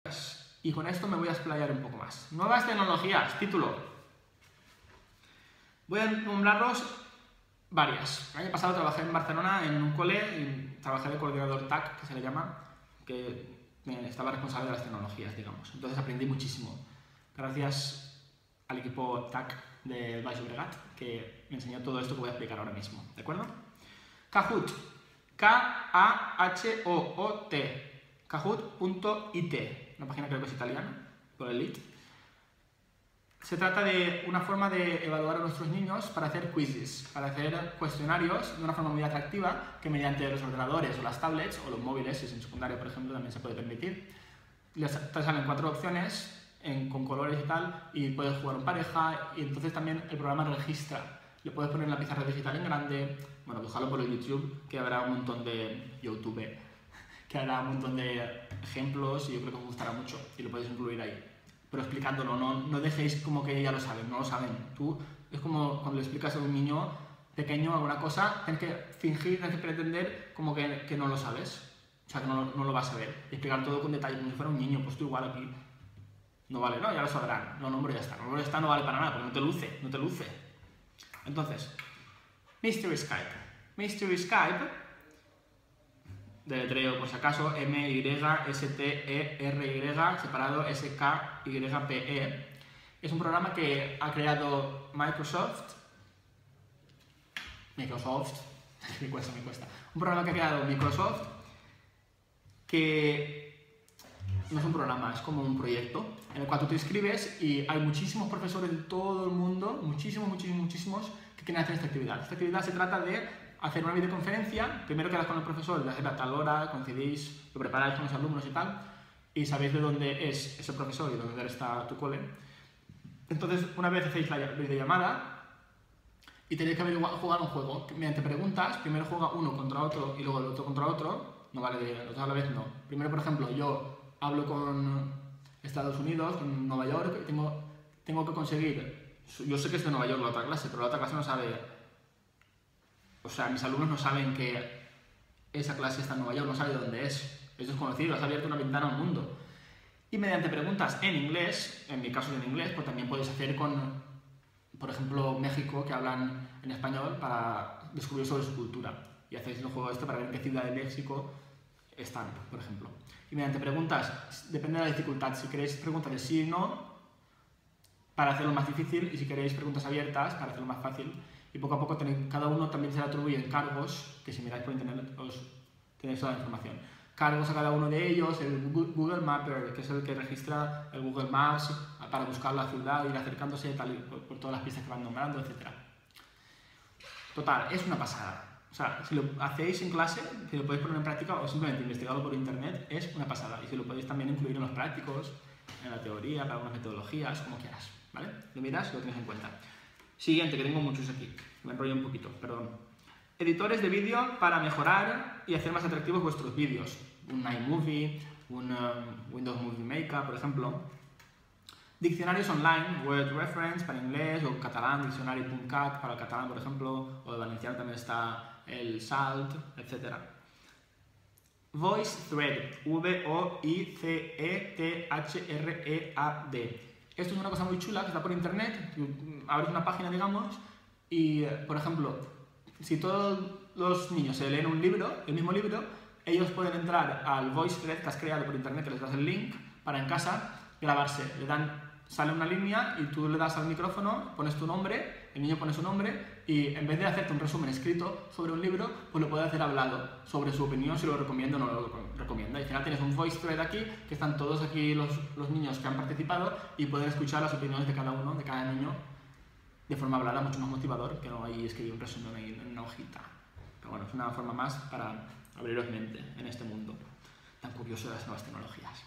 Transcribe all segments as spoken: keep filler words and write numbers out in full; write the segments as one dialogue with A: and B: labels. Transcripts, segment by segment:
A: Y con esto me voy a explayar un poco más. Nuevas tecnologías, título. Voy a nombrarlos varias. El año pasado trabajé en Barcelona en un cole y trabajé de coordinador T A C, que se le llama, que estaba responsable de las tecnologías, digamos. Entonces aprendí muchísimo. Gracias al equipo T A C de Baix Llobregat, que me enseñó todo esto que voy a explicar ahora mismo. ¿De acuerdo? Kahoot. K A H O O T. Kahoot punto I T. Una página creo que es italiana, por el it. Se trata de una forma de evaluar a nuestros niños para hacer quizzes, para hacer cuestionarios de una forma muy atractiva que mediante los ordenadores o las tablets o los móviles, si es en secundaria por ejemplo, también se puede permitir. Les salen cuatro opciones en, con colores y tal y puedes jugar en pareja y entonces también el programa registra. Le puedes poner en la pizarra digital en grande, bueno, buscarlo por el YouTube, que habrá un montón de YouTube, que habrá un montón de ejemplos y yo creo que os gustará mucho y lo podéis incluir ahí. Pero explicándolo, no, no dejéis como que ya lo saben, no lo saben. Tú, es como cuando le explicas a un niño pequeño alguna cosa, tienes que fingir, tienes que pretender como que, que no lo sabes. O sea, que no, no lo vas a ver. Y explicar todo con detalle, como si fuera un niño, pues tú igual aquí. No vale, no, ya lo sabrán. Lo nombro y ya está. Lo nombro y ya está, no vale para nada, porque no te luce, no te luce. Entonces, Mystery Skype. Mystery Skype, deletreo por si acaso, M Y S T E R Y, separado S K Y P E. Es un programa que ha creado Microsoft. Microsoft, me cuesta, me cuesta. Un programa que ha creado Microsoft que no es un programa, es como un proyecto en el cual tú te inscribes y hay muchísimos profesores de todo el mundo, muchísimos, muchísimos, muchísimos, que quieren hacer esta actividad. Esta actividad se trata de hacer una videoconferencia, primero quedas con el profesor, le haces a tal hora, coincidís, lo preparáis con los alumnos y tal, y sabéis de dónde es ese profesor y de dónde está tu cole. Entonces, una vez hacéis la videollamada y tenéis que jugar un juego, mediante preguntas, primero juega uno contra otro y luego el otro contra otro, no vale de los dos a la vez, no. Primero, por ejemplo, yo hablo con Estados Unidos, con Nueva York, y tengo, tengo que conseguir, yo sé que es de Nueva York la otra clase, pero la otra clase no sabe. O sea, mis alumnos no saben que esa clase está en Nueva York, no saben dónde es. Es desconocido, has abierto una ventana al mundo. Y mediante preguntas en inglés, en mi caso es en inglés, pues también podéis hacer con, por ejemplo, México, que hablan en español, para descubrir sobre su cultura. Y hacéis el juego este para ver en qué ciudad de México están, por ejemplo. Y mediante preguntas, depende de la dificultad. Si queréis preguntas de sí y no, para hacerlo más difícil, y si queréis preguntas abiertas, para hacerlo más fácil. Y poco a poco tenéis, cada uno también se le atribuyen cargos, que si miráis por internet os tenéis toda la información. Cargos a cada uno de ellos, el Google Mapper, que es el que registra el Google Maps para buscar la ciudad, ir acercándose tal, por, por todas las pistas que van nombrando, etcétera. Total, es una pasada. O sea, si lo hacéis en clase, si lo podéis poner en práctica o simplemente investigarlo por internet, es una pasada. Y si lo podéis también incluir en los prácticos, en la teoría, para algunas metodologías, como quieras, ¿vale? Lo miras y lo tienes en cuenta. Siguiente, que tengo muchos aquí, me enrollo un poquito, perdón. Editores de vídeo para mejorar y hacer más atractivos vuestros vídeos. Un iMovie, un um, Windows Movie Maker, por ejemplo. Diccionarios online, Word Reference para inglés, o catalán, diccionari punto cat para el catalán, por ejemplo, o de valenciano también está el Salt, etcétera. VoiceThread, V O I C E T H R E A D. Esto es una cosa muy chula que está por internet, abres una página, digamos, y, por ejemplo, si todos los niños se leen un libro, el mismo libro, ellos pueden entrar al VoiceThread que has creado por internet, que les das el link, para en casa grabarse. Le dan, sale una línea y tú le das al micrófono, pones tu nombre, el niño pone su nombre, y en vez de hacerte un resumen escrito sobre un libro, pues lo puede hacer hablado sobre su opinión, si lo recomienda o no lo recomienda. Y al final tienes un VoiceThread aquí, que están todos aquí los, los niños que han participado y pueden escuchar las opiniones de cada uno, de cada niño, de forma hablada, mucho más motivador que no ahí escribir un resumen ahí en una hojita. Pero bueno, es una forma más para abriros mente en este mundo tan curioso de las nuevas tecnologías.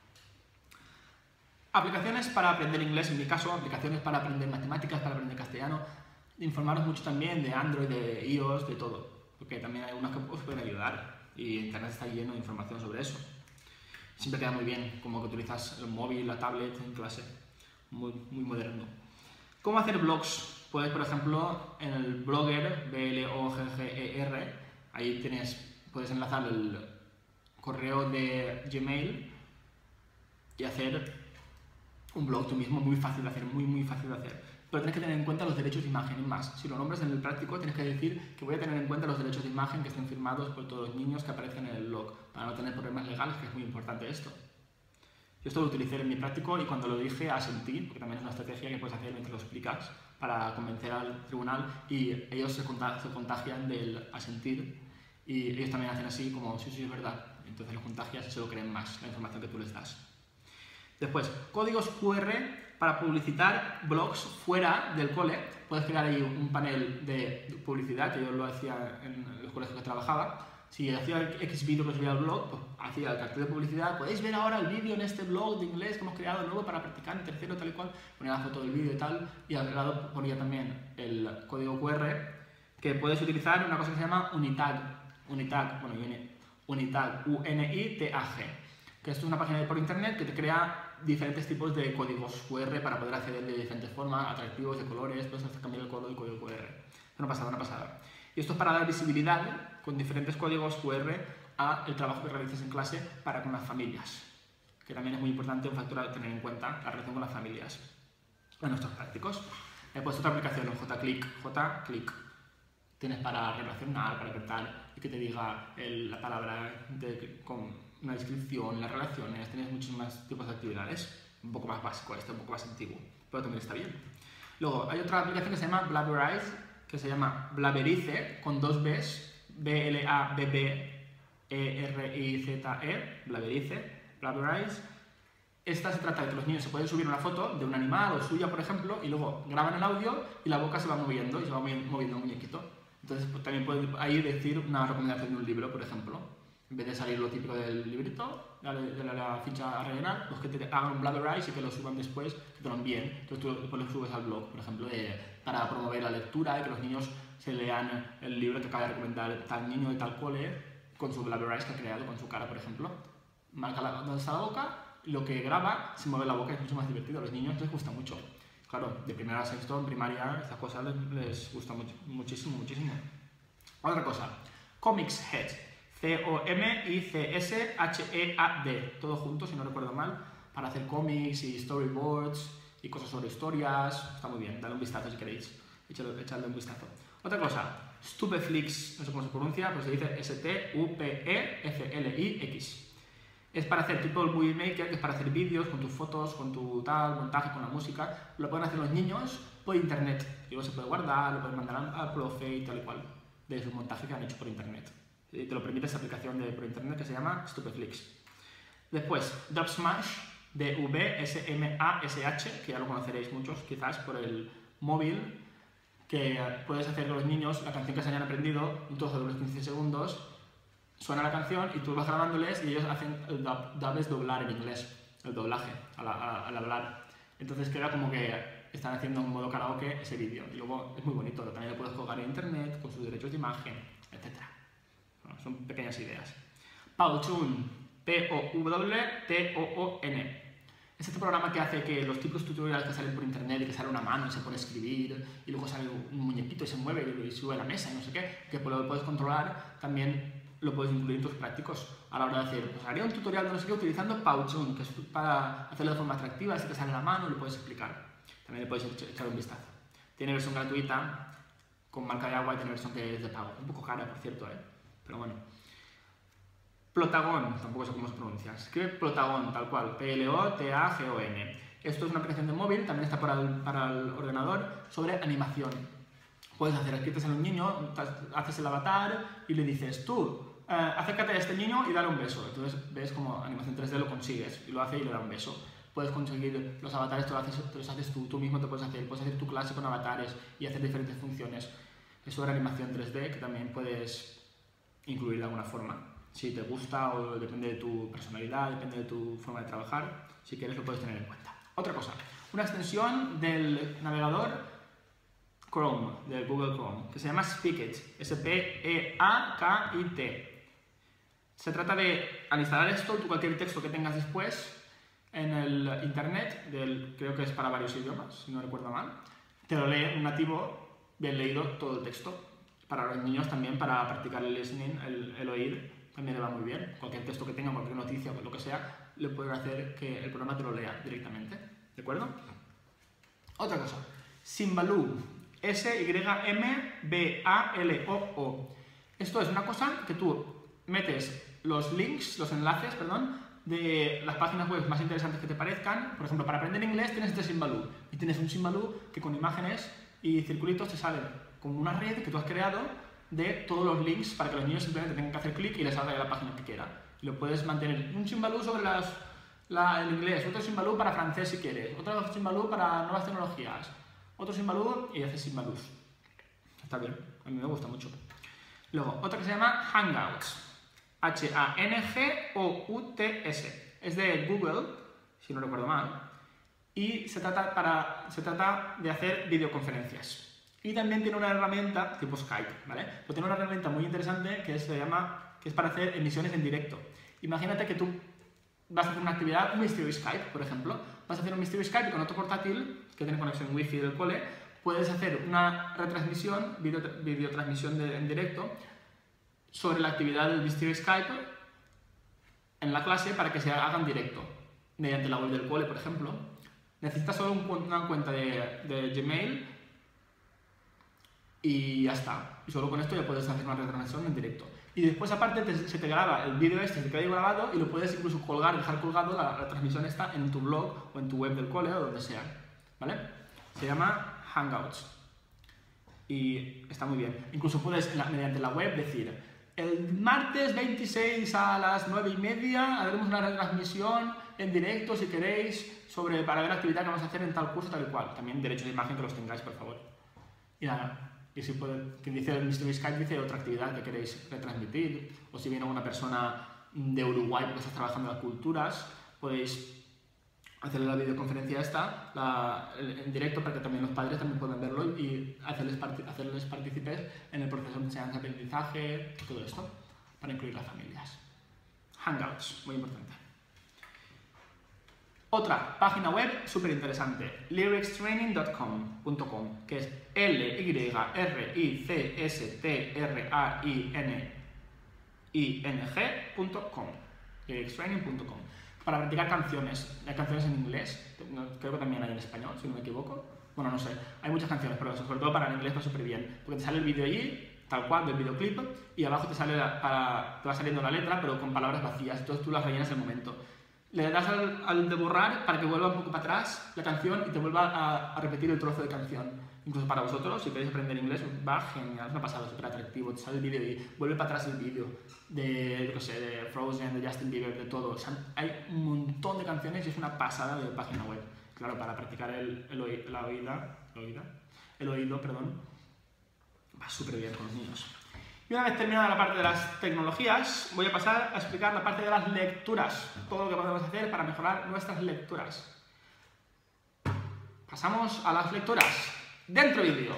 A: Aplicaciones para aprender inglés, en mi caso, aplicaciones para aprender matemáticas, para aprender castellano. Informaros mucho también de Android, de iOS, de todo, porque también hay algunas que os pueden ayudar y internet está lleno de información sobre eso. Siempre queda muy bien, como que utilizas el móvil, la tablet en clase, muy, muy moderno. ¿Cómo hacer blogs? Puedes, por ejemplo, en el Blogger, B L O G G E R, ahí tienes, puedes enlazar el correo de Gmail y hacer un blog tú mismo muy fácil de hacer, muy muy fácil de hacer. Pero tienes que tener en cuenta los derechos de imagen. Es más, si lo nombras en el práctico, tienes que decir que voy a tener en cuenta los derechos de imagen que estén firmados por todos los niños que aparecen en el blog, para no tener problemas legales, que es muy importante esto. Yo esto lo utilicé en mi práctico y cuando lo dije asentí, porque también es una estrategia que puedes hacer mientras lo explicas, para convencer al tribunal, y ellos se contagian del asentir y ellos también hacen así como, sí, sí, es verdad. Entonces los contagias y se lo creen más, la información que tú les das. Después, códigos cu erre para publicitar blogs fuera del cole. Puedes crear ahí un panel de publicidad, que yo lo hacía en los colegios que trabajaba. Si hacía X vídeo que subía al blog, pues hacía el cartel de publicidad. Podéis ver ahora el vídeo en este blog de inglés que hemos creado nuevo para practicar en tercero, tal y cual. Ponía la foto del vídeo y tal, y al lado ponía también el código cu erre, que puedes utilizar en una cosa que se llama Unitag. Unitag, bueno, Unitag, U N I T A G. Que esto es una página por internet que te crea diferentes tipos de códigos cu erre para poder acceder de diferentes formas, atractivos, de colores, puedes hacer cambiar el color del código cu erre. Es una pasada, una pasada. Y esto es para dar visibilidad con diferentes códigos cu erre al trabajo que realices en clase para con las familias, que también es muy importante, un factor a tener en cuenta, la relación con las familias en nuestros prácticos. He puesto otra aplicación, en JClick, JClick. Tienes para relacionar, para apretar y que te diga el, la palabra de, con una descripción, las relaciones, tienes muchísimos tipos de actividades. Un poco más básico este, un poco más antiguo, pero también está bien. Luego hay otra aplicación que se llama Blabberize, que se llama Blabberize, con dos Bs, B L A B B E R I Z E, Blabberize, Blabberize. Esta se trata de que los niños se pueden subir una foto de un animal o suya, por ejemplo, y luego graban el audio y la boca se va moviendo y se va moviendo el muñequito. Entonces pues, también puedes ahí decir una recomendación de un libro, por ejemplo. En vez de salir lo típico del librito, de la, de la, la ficha a rellenar, pues que te hagan un Blabberize y que lo suban después, que te lo envíen. Entonces tú después lo subes al blog, por ejemplo, de, para promover la lectura y que los niños se lean el libro que acaba de recomendar tal niño de tal cole con su Blabberize que ha creado, con su cara, por ejemplo. Marca la, donde está la boca, lo que graba, se mueve la boca, es mucho más divertido. A los niños les gusta mucho. Claro, de primera a sexto, en primaria, estas cosas les, les gusta mucho, muchísimo, muchísimo. Otra cosa, Comics Head. C O M I C S H E A D, todo junto, si no recuerdo mal, para hacer cómics y storyboards y cosas sobre historias. Está muy bien, dale un vistazo si queréis, echadle, echadle un vistazo. Otra cosa, Stupeflix, no sé cómo se pronuncia, pero se dice S T U P E F L I X. Es para hacer tipo el Movie Maker, que es para hacer vídeos con tus fotos, con tu tal, montaje, con la música. Lo pueden hacer los niños por internet. Y luego se puede guardar, lo pueden mandar al profe y tal y cual, de su montaje que han hecho por internet. Y te lo permite esta aplicación de, por internet que se llama Stupeflix. Después, Dubsmash, D V S M A S H, que ya lo conoceréis muchos quizás por el móvil, que puedes hacer con los niños la canción que se hayan aprendido, un trozo de unos quince segundos, suena la canción y tú vas grabándoles y ellos hacen el dub, dub es doblar en inglés, el doblaje al, al, al hablar. Entonces queda como que están haciendo en modo karaoke ese vídeo. Y luego es muy bonito, también lo puedes colgar en internet con sus derechos de imagen, etcétera. Bueno, son pequeñas ideas. Powtoon, P O W T O O N. Es este programa que hace que los típicos tutoriales que salen por internet y que sale una mano y se pone a escribir y luego sale un muñequito y se mueve y sube a la mesa y no sé qué, que lo puedes controlar, también lo puedes incluir en tus prácticos a la hora de hacer. Pues haría un tutorial de no sé qué utilizando Powtoon, que es para hacerlo de forma atractiva, así que sale la mano y lo puedes explicar. También le puedes echar un vistazo. Tiene versión gratuita con marca de agua y tiene versión que es de pago. Un poco cara, por cierto, ¿eh? Pero bueno. Plotagon, tampoco sé cómo se pronuncia. Escribe Plotagon, tal cual. P L O T A G O N. Esto es una aplicación de móvil, también está para el, para el ordenador, sobre animación. Puedes hacer, escribes a un niño, haces el avatar y le dices, tú, eh, acércate a este niño y dale un beso. Entonces ves como animación tres D lo consigues y lo hace y le da un beso. Puedes conseguir los avatares, te, lo haces, te los haces tú, tú mismo te puedes hacer, puedes hacer tu clase con avatares y hacer diferentes funciones. Es sobre animación tres D que también puedes incluir de alguna forma. Si te gusta o depende de tu personalidad, depende de tu forma de trabajar, si quieres lo puedes tener en cuenta. Otra cosa, una extensión del navegador Chrome, del Google Chrome, que se llama Speakit, S P E A K I T. Se trata de, al instalar esto, tú cualquier texto que tengas después en el internet, del, creo que es para varios idiomas, si no recuerdo mal, te lo lee un nativo bien leído todo el texto. Para los niños también, para practicar el listening, el, el oír, también le va muy bien. Cualquier texto que tenga, cualquier noticia, lo que sea, le puedes hacer que el programa te lo lea directamente. ¿De acuerdo? Otra cosa. Symbaloo. S Y M B A L O O. Esto es una cosa que tú metes los links, los enlaces, perdón, de las páginas web más interesantes que te parezcan. Por ejemplo, para aprender inglés tienes este Symbaloo. Y tienes un Symbaloo que con imágenes y circulitos te salen como una red que tú has creado de todos los links para que los niños simplemente tengan que hacer clic y les salga la página que quieran. Y lo puedes mantener. Un Symbaloo sobre las, la, el inglés, otro Symbaloo para francés si quieres, otro Symbaloo para nuevas tecnologías, otro Symbaloo y haces Symbaloos. Está bien, a mí me gusta mucho. Luego, otro que se llama Hangouts. H A N G O U T S. Es de Google, si no recuerdo mal, y se trata, para, se trata de hacer videoconferencias. Y también tiene una herramienta tipo Skype, ¿vale? Pero tiene una herramienta muy interesante que se llama, que es para hacer emisiones en directo. Imagínate que tú vas a hacer una actividad, un Mystery Skype, por ejemplo. Vas a hacer un Mystery Skype y con otro portátil, que tiene conexión Wi-Fi del cole, puedes hacer una retransmisión, video, videotransmisión de, en directo, sobre la actividad del Mystery Skype en la clase para que se haga en directo, mediante la web del cole, por ejemplo. Necesitas solo un, una cuenta de, de Gmail y ya está. Y solo con esto ya puedes hacer una retransmisión en directo. Y después, aparte, te, se te graba el vídeo este, se te queda grabado y lo puedes incluso colgar, dejar colgado la, la transmisión esta en tu blog o en tu web del cole o donde sea. ¿Vale? Se llama Hangouts. Y está muy bien. Incluso puedes, la, mediante la web, decir: el martes veintiséis a las nueve y media haremos una retransmisión en directo, si queréis, sobre, para ver la actividad que vamos a hacer en tal curso, tal y cual. También derechos de imagen que los tengáis, por favor. Y nada. Y si puede, quien dice el Mystery Skype dice otra actividad que queréis retransmitir, o si viene una persona de Uruguay porque estás trabajando en las culturas, podéis hacerle la videoconferencia esta la, en directo para que también los padres también puedan verlo y hacerles, part, hacerles partícipes en el proceso de enseñanza-aprendizaje y todo esto, para incluir las familias. Hangouts, muy importante. Otra página web súper interesante, lyrics training punto com, que es L Y R I C S T R A I N I N G punto com, lyrics training punto com, para practicar canciones. Hay canciones en inglés, creo que también hay en español, si no me equivoco. Bueno, no sé, hay muchas canciones, pero sobre todo para el inglés va súper bien, porque te sale el vídeo allí, tal cual, del videoclip, y abajo te, sale la, para, te va saliendo la letra, pero con palabras vacías, entonces tú las rellenas en el momento. Le das al, al de borrar para que vuelva un poco para atrás la canción y te vuelva a, a repetir el trozo de canción. Incluso para vosotros, si queréis aprender inglés, va genial, es una pasada, súper atractivo. Te sale el vídeo y vuelve para atrás el vídeo de, yo sé, de Frozen, de Justin Bieber, de todo. O sea, hay un montón de canciones y es una pasada de página web. Claro, para practicar el, el, oí, la oída, la oída, el oído, perdón, va súper bien con los niños. Y una vez terminada la parte de las tecnologías, voy a pasar a explicar la parte de las lecturas, todo lo que podemos hacer para mejorar nuestras lecturas. Pasamos a las lecturas. Dentro vídeo.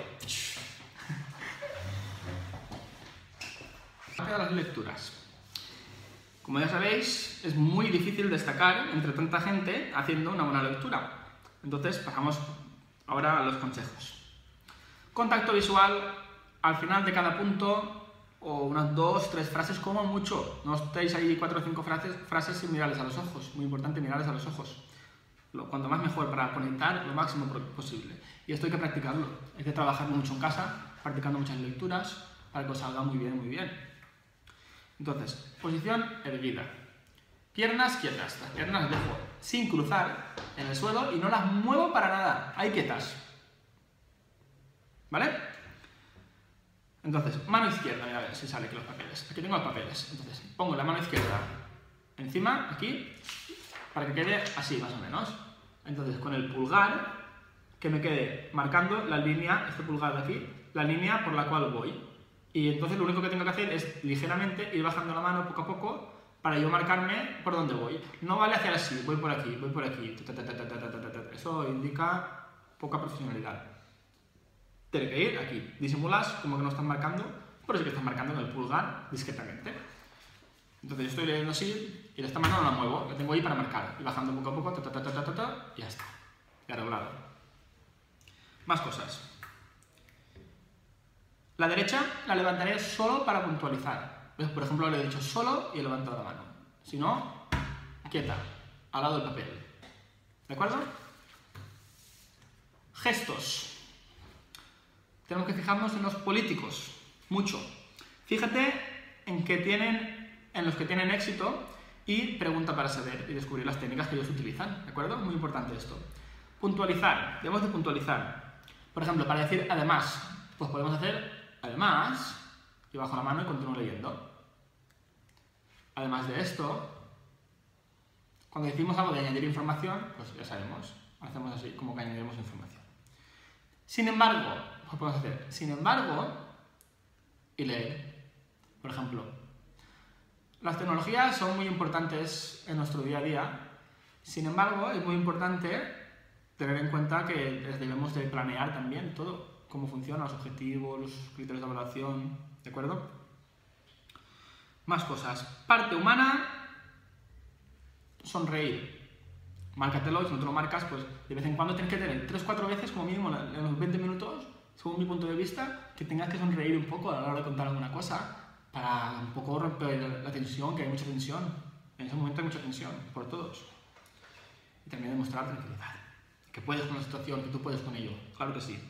A: Parte de las lecturas. Como ya sabéis, es muy difícil destacar entre tanta gente haciendo una buena lectura. Entonces pasamos ahora a los consejos. Contacto visual al final de cada punto, o unas dos, tres frases como mucho. No estéis ahí cuatro o cinco frases, frases sin mirarles a los ojos. Muy importante mirarles a los ojos. Cuanto más mejor para conectar lo máximo posible. Y esto hay que practicarlo. Hay que trabajar mucho en casa, practicando muchas lecturas, para que os salga muy bien, muy bien. Entonces, posición erguida. Piernas quietas. Las piernas las dejo sin cruzar en el suelo y no las muevo para nada. Ahí quietas. ¿Vale? Entonces, mano izquierda, a ver si sale aquí los papeles. Aquí tengo los papeles. Entonces, pongo la mano izquierda encima, aquí, para que quede así, más o menos. Entonces, con el pulgar, que me quede marcando la línea, este pulgar de aquí, la línea por la cual voy. Y entonces lo único que tengo que hacer es ligeramente ir bajando la mano poco a poco para yo marcarme por dónde voy. No vale hacer así, voy por aquí, voy por aquí. Eso indica poca profesionalidad. Tiene que ir aquí. Disimulas como que no estás marcando, pero sí que estás marcando en el pulgar discretamente. Entonces yo estoy leyendo así y esta mano no la muevo, la tengo ahí para marcar. Y bajando poco a poco, ta, ta, ta, ta, ta, ta, y ya está. Ya arreglado. Más cosas. La derecha la levantaré solo para puntualizar. Por ejemplo, le he dicho solo y he levantado la mano. Si no, quieta. al lado del papel. ¿De acuerdo? Gestos. Tenemos que fijarnos en los políticos, mucho. Fíjate en, que tienen, en los que tienen éxito y pregunta para saber y descubrir las técnicas que ellos utilizan, ¿de acuerdo? Muy importante esto. Puntualizar, debemos de puntualizar. Por ejemplo, para decir además, pues podemos hacer además, y bajo la mano y continúo leyendo. Además de esto, cuando decimos algo de añadir información, pues ya sabemos, hacemos así, como que añadimos información. Sin embargo, pues podemos hacer, sin embargo, y leer. Por ejemplo, las tecnologías son muy importantes en nuestro día a día. Sin embargo, es muy importante tener en cuenta que debemos de planear también todo, cómo funcionan los objetivos, los criterios de evaluación, ¿de acuerdo? Más cosas. Parte humana, sonreír. Márcatelo, y si no te lo marcas, pues de vez en cuando tienes que tener tres cuatro veces como mínimo en los veinte minutos, según mi punto de vista, que tengas que sonreír un poco a la hora de contar alguna cosa, para un poco romper la tensión, que hay mucha tensión. En ese momento hay mucha tensión, por todos. Y también demostrar tranquilidad. Que puedes con la situación, que tú puedes con ello. Claro que sí.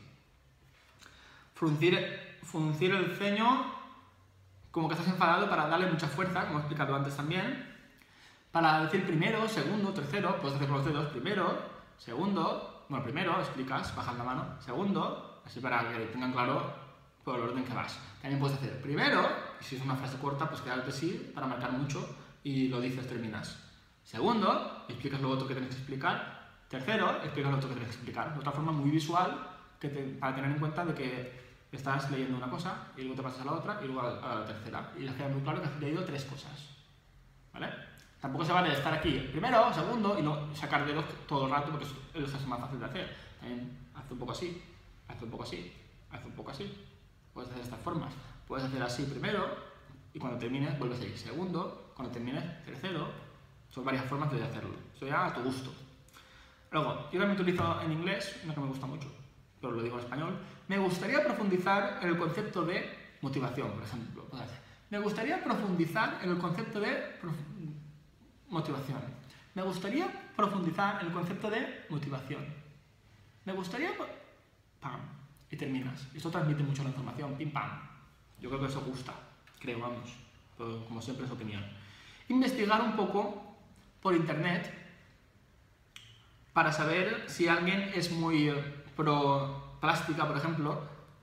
A: Fruncir, fruncir el ceño como que estás enfadado para darle mucha fuerza, como he explicado antes también. Para decir primero, segundo, tercero, puedes hacer con los dedos primero, segundo, bueno, primero explicas, bajas la mano, segundo, así para que tengan claro por el orden que vas. También puedes hacer primero, y si es una frase corta, pues quedarte sí, para marcar mucho, y lo dices, terminas. Segundo, explicas luego otro que tienes que explicar. Tercero, explicas lo otro que tienes que explicar. De otra forma muy visual, que te, para tener en cuenta de que estás leyendo una cosa, y luego te pasas a la otra, y luego a la, a la tercera. Y les queda muy claro que has leído tres cosas. ¿Vale? Tampoco se vale estar aquí primero, segundo, y no sacar dedos todo el rato, porque es el gesto más fácil de hacer. También haz un poco así, haz un poco así, haz un poco así. Puedes hacer de estas formas. Puedes hacer así primero, y cuando termines vuelves a ir segundo, cuando termines tercero. Son varias formas de hacerlo. Eso ya a tu gusto. Luego, yo también utilizo en inglés, no que me gusta mucho, pero lo digo en español. Me gustaría profundizar en el concepto de motivación, por ejemplo. Me gustaría profundizar en el concepto de motivación. Me gustaría profundizar en el concepto de motivación. Me gustaría... Pam. Y terminas. Esto transmite mucho la información. Pim, pam. Yo creo que eso gusta. Creo, vamos. Pero, como siempre es opinión. Investigar un poco por internet para saber si alguien es muy pro plástica, por ejemplo,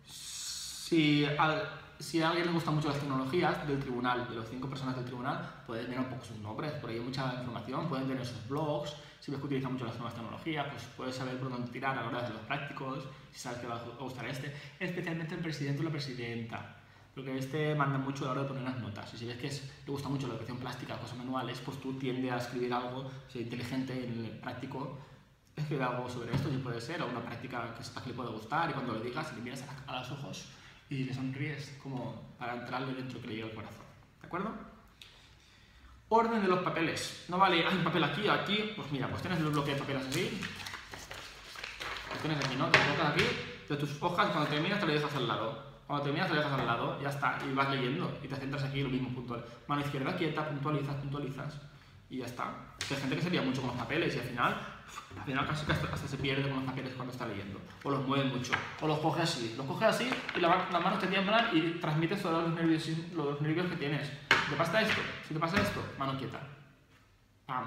A: si a, si a alguien le gustan mucho las tecnologías del tribunal, de las cinco personas del tribunal, puedes ver un poco sus nombres, por ahí hay mucha información, pueden tener sus blogs, si ves que utilizan mucho las nuevas tecnologías, pues puedes saber por dónde tirar a la hora de hacer los prácticos, si sabes que va a gustar este, especialmente el presidente o la presidenta. Porque este manda mucho a la hora de poner las notas. Y si ves que es, te gusta mucho la educación plástica, cosas manuales, pues tú tiendes a escribir algo, ser inteligente en el práctico, escribir algo sobre esto, si puede ser, o una práctica que sepas que le puede gustar, y cuando le digas, le miras a, a los ojos y le sonríes, como para entrarle dentro que le llegue al corazón. ¿De acuerdo? Orden de los papeles. No vale, hay un papel aquí, aquí, pues mira, pues tienes el bloque de papeles así. Lo tienes aquí, ¿no? Te lo colocas aquí, de tus hojas, y cuando terminas te lo dejas al lado. Cuando terminas te lo dejas al lado, ya está, y vas leyendo, y te centras aquí lo mismo, puntual. Mano izquierda quieta, puntualizas, puntualizas, y ya está. Hay gente que se lía mucho con los papeles, y al final, al final casi que hasta, hasta se pierde con los papeles cuando está leyendo. O los mueve mucho, o los coge así, los coge así, y la, las manos te tiemblan y transmites todos los nervios, los nervios que tienes. Si te pasa esto, si te pasa esto, mano quieta. Pam.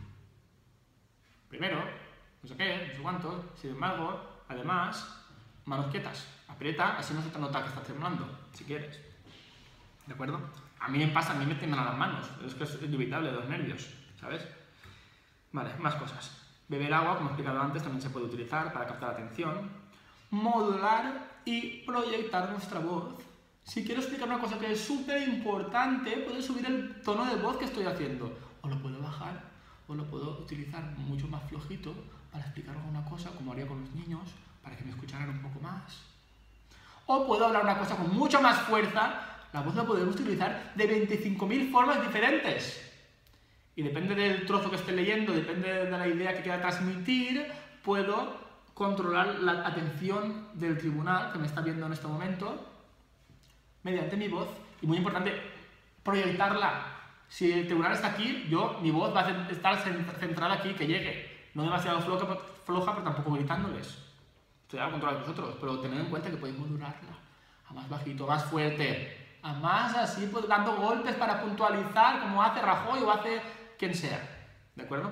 A: Primero, no sé qué, no sé cuánto, sin embargo, además, manos quietas. Aprieta, así no se te nota que estás temblando, si quieres. ¿De acuerdo? A mí me pasa, a mí me tiemblan las manos. Es que es inevitable de los nervios, ¿sabes? Vale, más cosas. Beber agua, como he explicado antes, también se puede utilizar para captar atención. Modular y proyectar nuestra voz. Si quiero explicar una cosa que es súper importante, puedo subir el tono de voz que estoy haciendo. O lo puedo bajar, o lo puedo utilizar mucho más flojito para explicar alguna cosa, como haría con los niños, para que me escucharan un poco más. O puedo hablar una cosa con mucha más fuerza. La voz la podemos utilizar de veinticinco mil formas diferentes. Y depende del trozo que esté leyendo, depende de la idea que quiera transmitir, puedo controlar la atención del tribunal que me está viendo en este momento mediante mi voz. Y muy importante, proyectarla. Si el tribunal está aquí, yo, mi voz va a estar centrada aquí, que llegue. No demasiado floja, floja pero tampoco gritándoles. Estoy a control de vosotros, pero tened en cuenta que podéis modularla. A más bajito, más fuerte. A más así, pues dando golpes para puntualizar, como hace Rajoy o hace quien sea. ¿De acuerdo?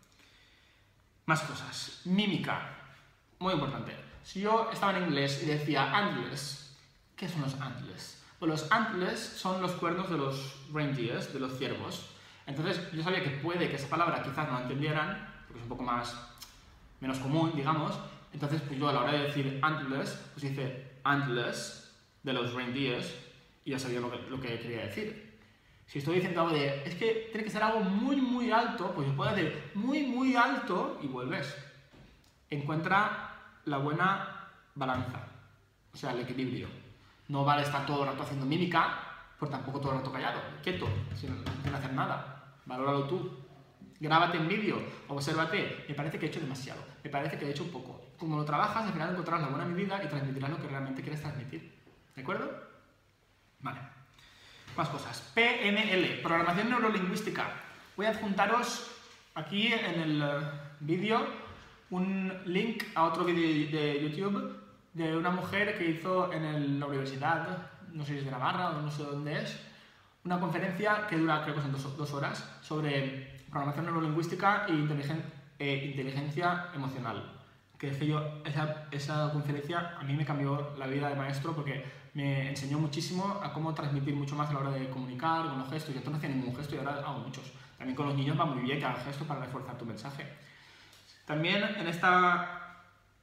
A: Más cosas. Mímica. Muy importante. Si yo estaba en inglés y decía antlers, ¿qué son los antlers? Pues los antlers son los cuernos de los reindeers, de los ciervos. Entonces yo sabía que puede que esa palabra quizás no la entendieran, porque es un poco más, menos común, digamos. Entonces pues yo a la hora de decir antlers, pues dice antlers de los reindeers y ya sabía lo que, lo que quería decir. Si estoy diciendo algo de, es que tiene que ser algo muy muy alto, pues yo puedo decir muy muy alto y vuelves. Encuentra la buena balanza, o sea, el equilibrio. No vale estar todo el rato haciendo mímica, pero tampoco todo el rato callado, quieto, sin, sin hacer nada. Valóralo tú. Grábate en vídeo, obsérvate. Me parece que he hecho demasiado, me parece que he hecho un poco. Como lo trabajas, al final encontrarás la buena medida y transmitirás lo que realmente quieres transmitir. ¿De acuerdo? Vale. Más cosas. P N L, Programación Neurolingüística. Voy a adjuntaros aquí en el uh, vídeo un link a otro vídeo de YouTube de una mujer que hizo en el, la universidad, no sé si es de Navarra o no sé dónde es, una conferencia que dura, creo que son dos, dos horas, sobre programación neurolingüística e inteligen, eh, inteligencia emocional. Que dije yo, esa, esa conferencia a mí me cambió la vida de maestro porque me enseñó muchísimo a cómo transmitir mucho más a la hora de comunicar, con los gestos. Yo antes no hacía ningún gesto y ahora hago muchos. También con los niños va muy bien que hagan gestos para reforzar tu mensaje. También en esta,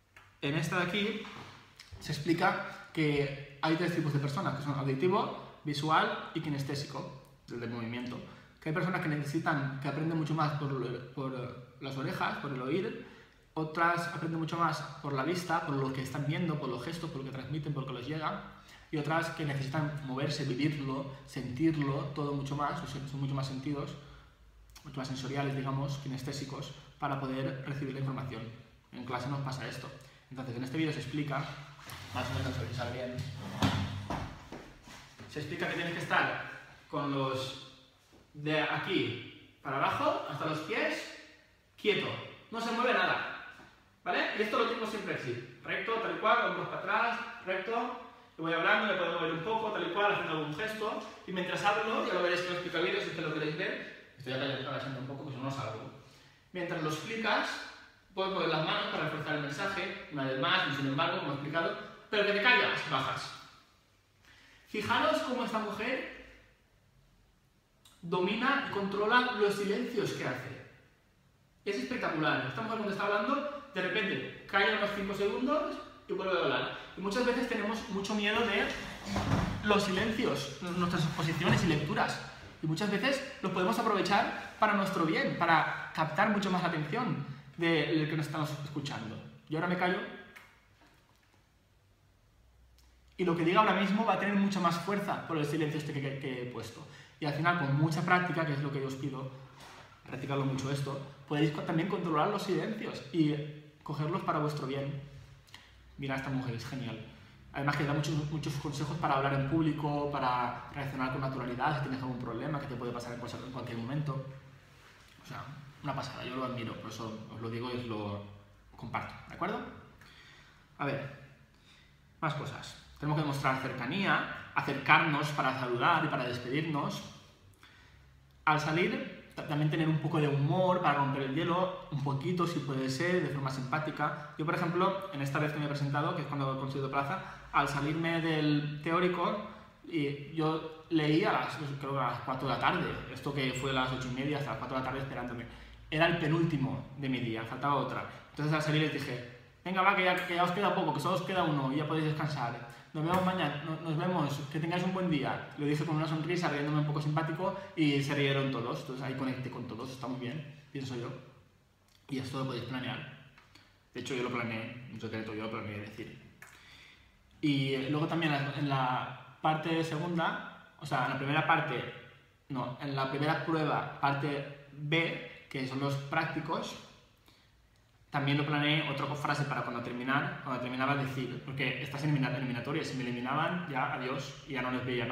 A: en esta de aquí se explica que hay tres tipos de personas, que son auditivo, visual y kinestésico, el del movimiento. Que hay personas que necesitan, que aprenden mucho más por, por las orejas, por el oír, otras aprenden mucho más por la vista, por lo que están viendo, por los gestos, por lo que transmiten, por lo que les llega, y otras que necesitan moverse, vivirlo, sentirlo, todo mucho más, o sea, son mucho más sentidos, mucho más sensoriales, digamos, kinestésicos, para poder recibir la información. En clase nos pasa esto. Entonces, en este vídeo se explica, más o menos, si sale bien, se explica que tienes que estar con los de aquí para abajo, hasta los pies, quieto, no se mueve nada, ¿vale? Y esto lo tengo siempre así, recto, tal y cual, hombros para atrás, recto, y voy hablando, me puedo mover un poco, tal y cual, haciendo algún gesto, y mientras hablo, ya lo veréis que lo explica el vídeo, si ustedes lo queréis ver, estoy agachando un poco, pues no salgo. Mientras lo explicas, puedes mover las manos para reforzar el mensaje, una vez más, y sin embargo, como he explicado, pero que te callas, bajas. Fijaros cómo esta mujer domina y controla los silencios que hace. Es espectacular. Esta mujer cuando está hablando, de repente calla unos cinco segundos y vuelve a hablar. Y muchas veces tenemos mucho miedo de los silencios, nuestras exposiciones y lecturas. Y muchas veces los podemos aprovechar para nuestro bien, para captar mucho más la atención del que nos estamos escuchando. Yo ahora me callo y lo que diga ahora mismo va a tener mucha más fuerza por el silencio este que, que, que he puesto. Y al final, con mucha práctica, que es lo que yo os pido, practicarlo mucho esto, podéis también controlar los silencios y cogerlos para vuestro bien. Mira, esta mujer es genial. Además que da muchos, muchos consejos para hablar en público, para reaccionar con naturalidad, si tienes algún problema que te puede pasar en cualquier momento. O sea, una pasada, yo lo admiro, por eso os lo digo y os lo comparto, ¿de acuerdo? A ver, más cosas. Tenemos que demostrar cercanía, acercarnos para saludar y para despedirnos. Al salir, también tener un poco de humor para romper el hielo, un poquito si puede ser, de forma simpática. Yo, por ejemplo, en esta vez que me he presentado, que es cuando he conseguido plaza, al salirme del teórico, y yo leí a las, creo que a las cuatro de la tarde, esto que fue a las ocho y media hasta las cuatro de la tarde esperándome. Era el penúltimo de mi día, faltaba otra. Entonces al salir les dije, venga va, que ya, que ya os queda poco, que solo os queda uno y ya podéis descansar. Nos vemos mañana, nos vemos, que tengáis un buen día. Lo dije con una sonrisa, riéndome un poco simpático y se rieron todos. Entonces ahí conecté con todos, está muy bien, pienso yo. Y esto lo podéis planear. De hecho yo lo planeé, un secreto, yo lo planeé decir. Y luego también en la parte segunda, o sea, en la primera parte, no, en la primera prueba, parte B, que son los prácticos, también lo planeé otra frase para cuando terminar, cuando terminaba decir, porque estas eliminatorias, si me eliminaban, ya adiós, y ya no les veía más.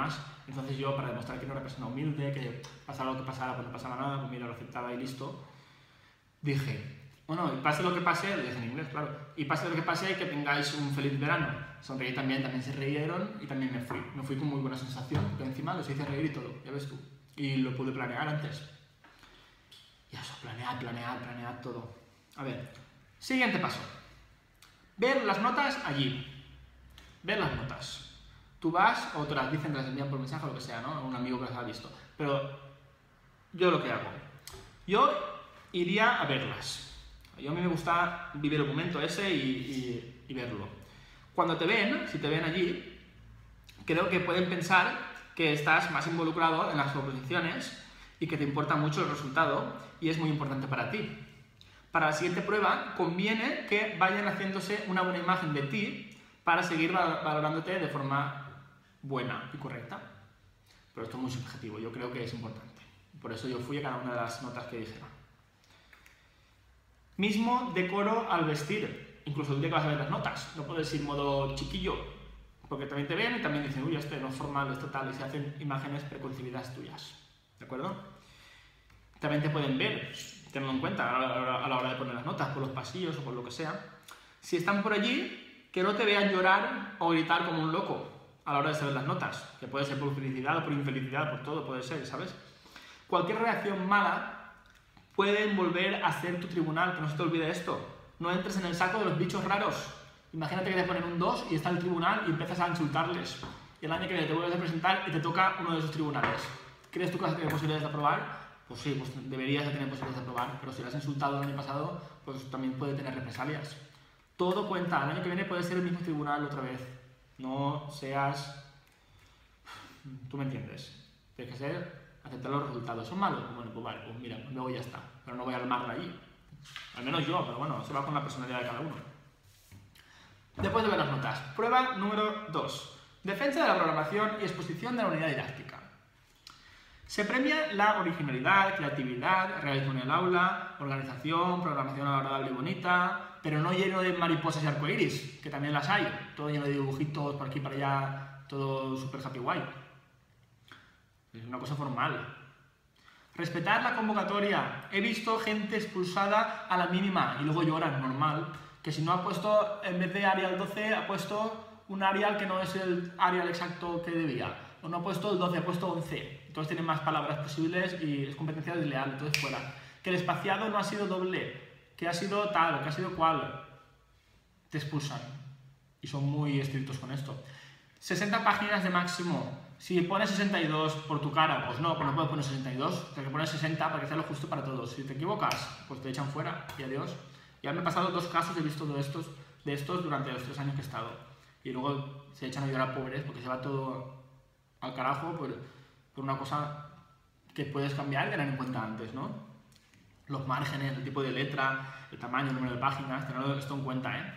A: Entonces yo, para demostrar que era una persona humilde, que pasara lo que pasara, pues no pasaba nada, pues mira, lo aceptaba y listo, dije, bueno, y pase lo que pase, lo dije en inglés, claro, y pase lo que pase, que tengáis un feliz verano. Sonreí también, también se reyeron y también me fui. Me fui con muy buena sensación, que encima los hice reír y todo, ya ves tú. Y lo pude planear antes. Y eso, planear, planear, planear todo. A ver, siguiente paso. Ver las notas allí. Ver las notas. Tú vas, o te las dicen, te las envían por mensaje o lo que sea, ¿no? Un amigo que las ha visto. Pero yo lo que hago, yo iría a verlas. Yo a mí me gusta vivir el momento ese y, y, y verlo. Cuando te ven, si te ven allí, creo que pueden pensar que estás más involucrado en las oposiciones y que te importa mucho el resultado y es muy importante para ti. Para la siguiente prueba, conviene que vayan haciéndose una buena imagen de ti para seguir valorándote de forma buena y correcta. Pero esto es muy subjetivo, yo creo que es importante. Por eso yo fui a cada una de las notas que dijeron. Mismo decoro al vestir, incluso el día que vas a ver las notas. No puedes ir modo chiquillo, porque también te ven y también dicen, uy, este no es formal, es total, y se hacen imágenes preconcebidas tuyas. ¿De acuerdo? También te pueden ver, tenlo en cuenta a la, hora, a la hora de poner las notas, por los pasillos o por lo que sea. Si están por allí, que no te vean llorar o gritar como un loco a la hora de saber las notas, que puede ser por felicidad o por infelicidad, por todo puede ser, ¿sabes? Cualquier reacción mala puede volver a ser tu tribunal, que no se te olvide esto. No entres en el saco de los bichos raros. Imagínate que te ponen un dos y está el tribunal y empiezas a insultarles. Y el año que viene te vuelves a presentar y te toca uno de esos tribunales. ¿Crees tú que vas a tener posibilidades de aprobar? Pues sí, pues deberías de tener posibilidades de aprobar, pero si lo has insultado el año pasado, pues también puede tener represalias. Todo cuenta, el año que viene puede ser el mismo tribunal otra vez. No seas... Tú me entiendes. Tienes que ser, aceptar los resultados. ¿Son malos? Bueno, pues vale, pues mira, luego ya está. Pero no voy a armarla allí. Al menos yo, pero bueno, se va con la personalidad de cada uno. Después de ver las notas. Prueba número dos. Defensa de la programación y exposición de la unidad didáctica. Se premia la originalidad, creatividad, realismo en el aula, organización, programación agradable y bonita, pero no lleno de mariposas y arcoiris, que también las hay, todo lleno de dibujitos por aquí y para allá, todo súper happy guay. Es una cosa formal. Respetar la convocatoria. He visto gente expulsada a la mínima y luego lloran, normal, que si no ha puesto, en vez de Arial doce, ha puesto un Arial que no es el Arial exacto que debía. O no ha puesto el doce, ha puesto once. Entonces tienen más palabras posibles y es competencia desleal, entonces fuera. Que el espaciado no ha sido doble, que ha sido tal, que ha sido cual. Te expulsan. Y son muy estrictos con esto. sesenta páginas de máximo. Si pones sesenta y dos por tu cara, pues no, pues no puedes poner sesenta y dos. Tienes que poner sesenta para que sea lo justo para todos. Si te equivocas, pues te echan fuera y adiós. Ya me he pasado dos casos, he visto de estos, de estos durante los tres años que he estado. Y luego se echan a llorar pobres porque se va todo al carajo por, por una cosa que puedes cambiar y tener en cuenta antes, ¿no? Los márgenes, el tipo de letra, el tamaño, el número de páginas, tener esto en cuenta, ¿eh?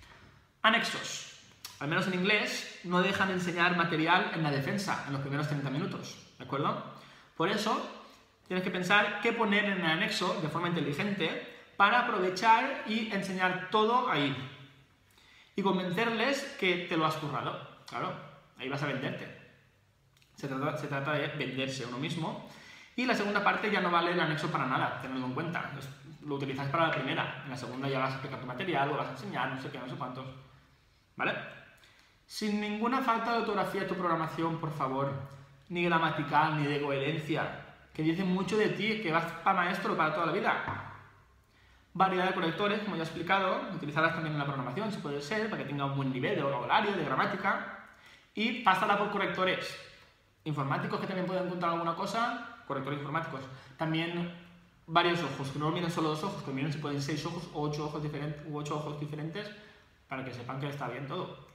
A: Anexos. Al menos en inglés no dejan enseñar material en la defensa en los primeros treinta minutos, ¿de acuerdo? Por eso tienes que pensar qué poner en el anexo de forma inteligente para aprovechar y enseñar todo ahí. Y convencerles que te lo has currado. Claro, ahí vas a venderte. Se trata, se trata de venderse a uno mismo. Y la segunda parte ya no vale el anexo para nada, tenedlo en cuenta. Lo utilizas para la primera. En la segunda ya vas a explicar tu material, lo vas a enseñar, no sé qué, no sé cuántos. ¿Vale? Sin ninguna falta de ortografía de tu programación, por favor. Ni gramatical, ni de coherencia. Que dicen mucho de ti, que vas para maestro para toda la vida. Variedad de conectores, como ya he explicado, utilizarlas también en la programación, si puede ser, para que tenga un buen nivel de vocabulario, de gramática. Y pásala por correctores informáticos que también pueden encontrar alguna cosa, correctores informáticos. También varios ojos, que no miren solo dos ojos, que miren si pueden seis ojos o ocho ojos diferentes, u ocho ojos diferentes, para que sepan que está bien todo.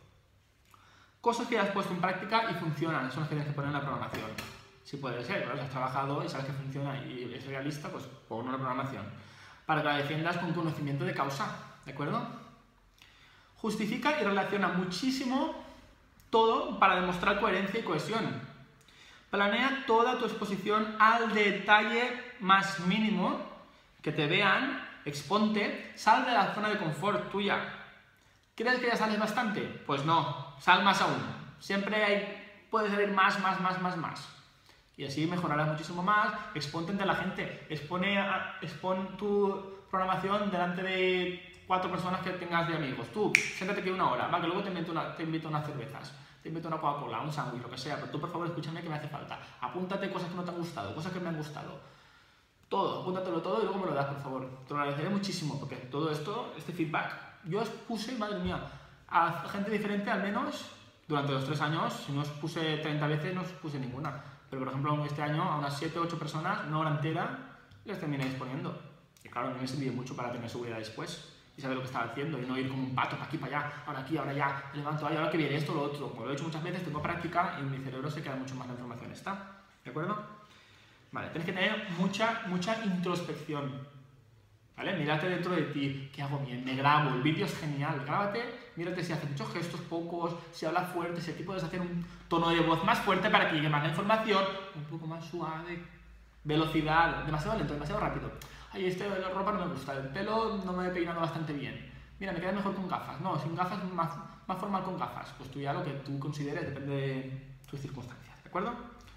A: Cosas que ya has puesto en práctica y funcionan, son las que tienes que poner en la programación. Si puede ser, claro, si has trabajado y sabes que funciona y es realista, pues pon una programación. Para que la defiendas con conocimiento de causa, ¿de acuerdo? Justifica y relaciona muchísimo todo para demostrar coherencia y cohesión. Planea toda tu exposición al detalle más mínimo, que te vean, exponte, sal de la zona de confort tuya. ¿Crees que ya sales bastante? Pues no, sal más aún. Siempre hay puede salir más, más, más, más, más. Y así mejorarás muchísimo más. Exponte ante la gente. Expone a, expon tu programación delante de cuatro personas que tengas de amigos. Tú, siéntate aquí una hora, va, que luego te invito, una, te invito unas cervezas, te invito una Coca-Cola, un sándwich, lo que sea, pero tú por favor escúchame que me hace falta. Apúntate cosas que no te han gustado, cosas que me han gustado. Todo, apúntatelo todo y luego me lo das, por favor. Te lo agradeceré muchísimo, porque todo esto, este feedback, yo os puse, madre mía, a gente diferente al menos durante los tres años. Si no os puse treinta veces, no os puse ninguna. Pero por ejemplo, este año a unas siete o ocho personas, una hora entera, les terminé exponiendo. Y claro, a mí me sirvió mucho para tener seguridad después y saber lo que estaba haciendo y no ir como un pato para aquí, para allá, ahora aquí, ahora ya, me levanto ahí, ahora que viene esto, lo otro. Como lo he hecho muchas veces, tengo práctica y en mi cerebro se queda mucho más la información. ¿Está? ¿De acuerdo? Vale, tienes que tener mucha, mucha introspección. ¿Vale? Mírate dentro de ti, ¿qué hago bien? Me grabo, el vídeo es genial, grábate, mírate si haces muchos gestos, pocos, si hablas fuerte, si aquí puedes hacer un tono de voz más fuerte para que llegue más la información, un poco más suave, velocidad, demasiado lento, demasiado rápido. Ay, este, la ropa no me gusta, el pelo no me he peinado bastante bien. Mira, me queda mejor con gafas. No, sin gafas, más, más formal con gafas. Pues tú ya lo que tú consideres, depende de tus circunstancias, ¿de acuerdo?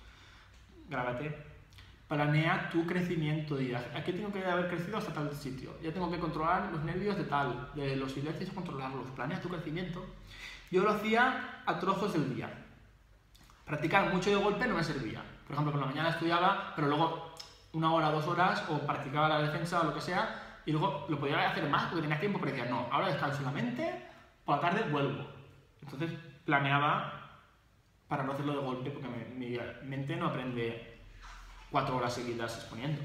A: Grábate. Planea tu crecimiento. Y aquí tengo que haber crecido hasta tal sitio. Ya tengo que controlar los nervios de tal, de los silencios, controlarlos. Planea tu crecimiento. Yo lo hacía a trozos del día. Practicar mucho de golpe no me servía. Por ejemplo, por la mañana estudiaba, pero luego una hora, dos horas, o practicaba la defensa o lo que sea, y luego lo podía hacer más porque tenía tiempo, pero decía, no, ahora descanso la mente, por la tarde vuelvo. Entonces planeaba para no hacerlo de golpe, porque mi, mi mente no aprende cuatro horas seguidas exponiendo.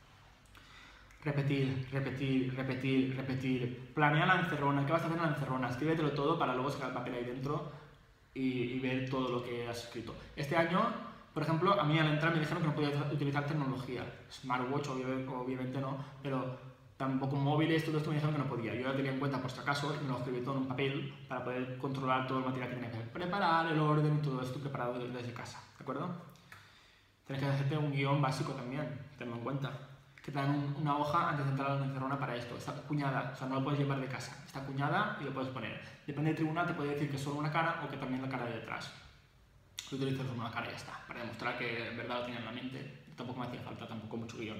A: Repetir, repetir, repetir, repetir. Planea la encerrona. ¿Qué vas a hacer en la encerrona? Escríbetelo todo para luego sacar el papel ahí dentro y, y ver todo lo que has escrito. Este año, por ejemplo, a mí al entrar me dijeron que no podía utilizar tecnología. Smartwatch, obviamente no, pero tampoco móviles, todo esto me dijeron que no podía. Yo ya tenía en cuenta por si acaso y me lo escribí todo en un papel para poder controlar todo el material que tenía que preparar, el orden y todo esto preparado desde casa. ¿De acuerdo? Tienes que hacerte un guión básico también, tenlo en cuenta. Que te dan un, una hoja antes de entrar a la encerrona para esto. Está cuñada, o sea, no lo puedes llevar de casa. Está cuñada y lo puedes poner. Depende del tribunal, te puede decir que es solo una cara o que también la cara de detrás. Yo utilizo solo una cara y ya está, para demostrar que en verdad lo tenía en la mente. Tampoco me hacía falta, tampoco mucho guión.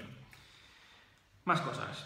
A: Más cosas.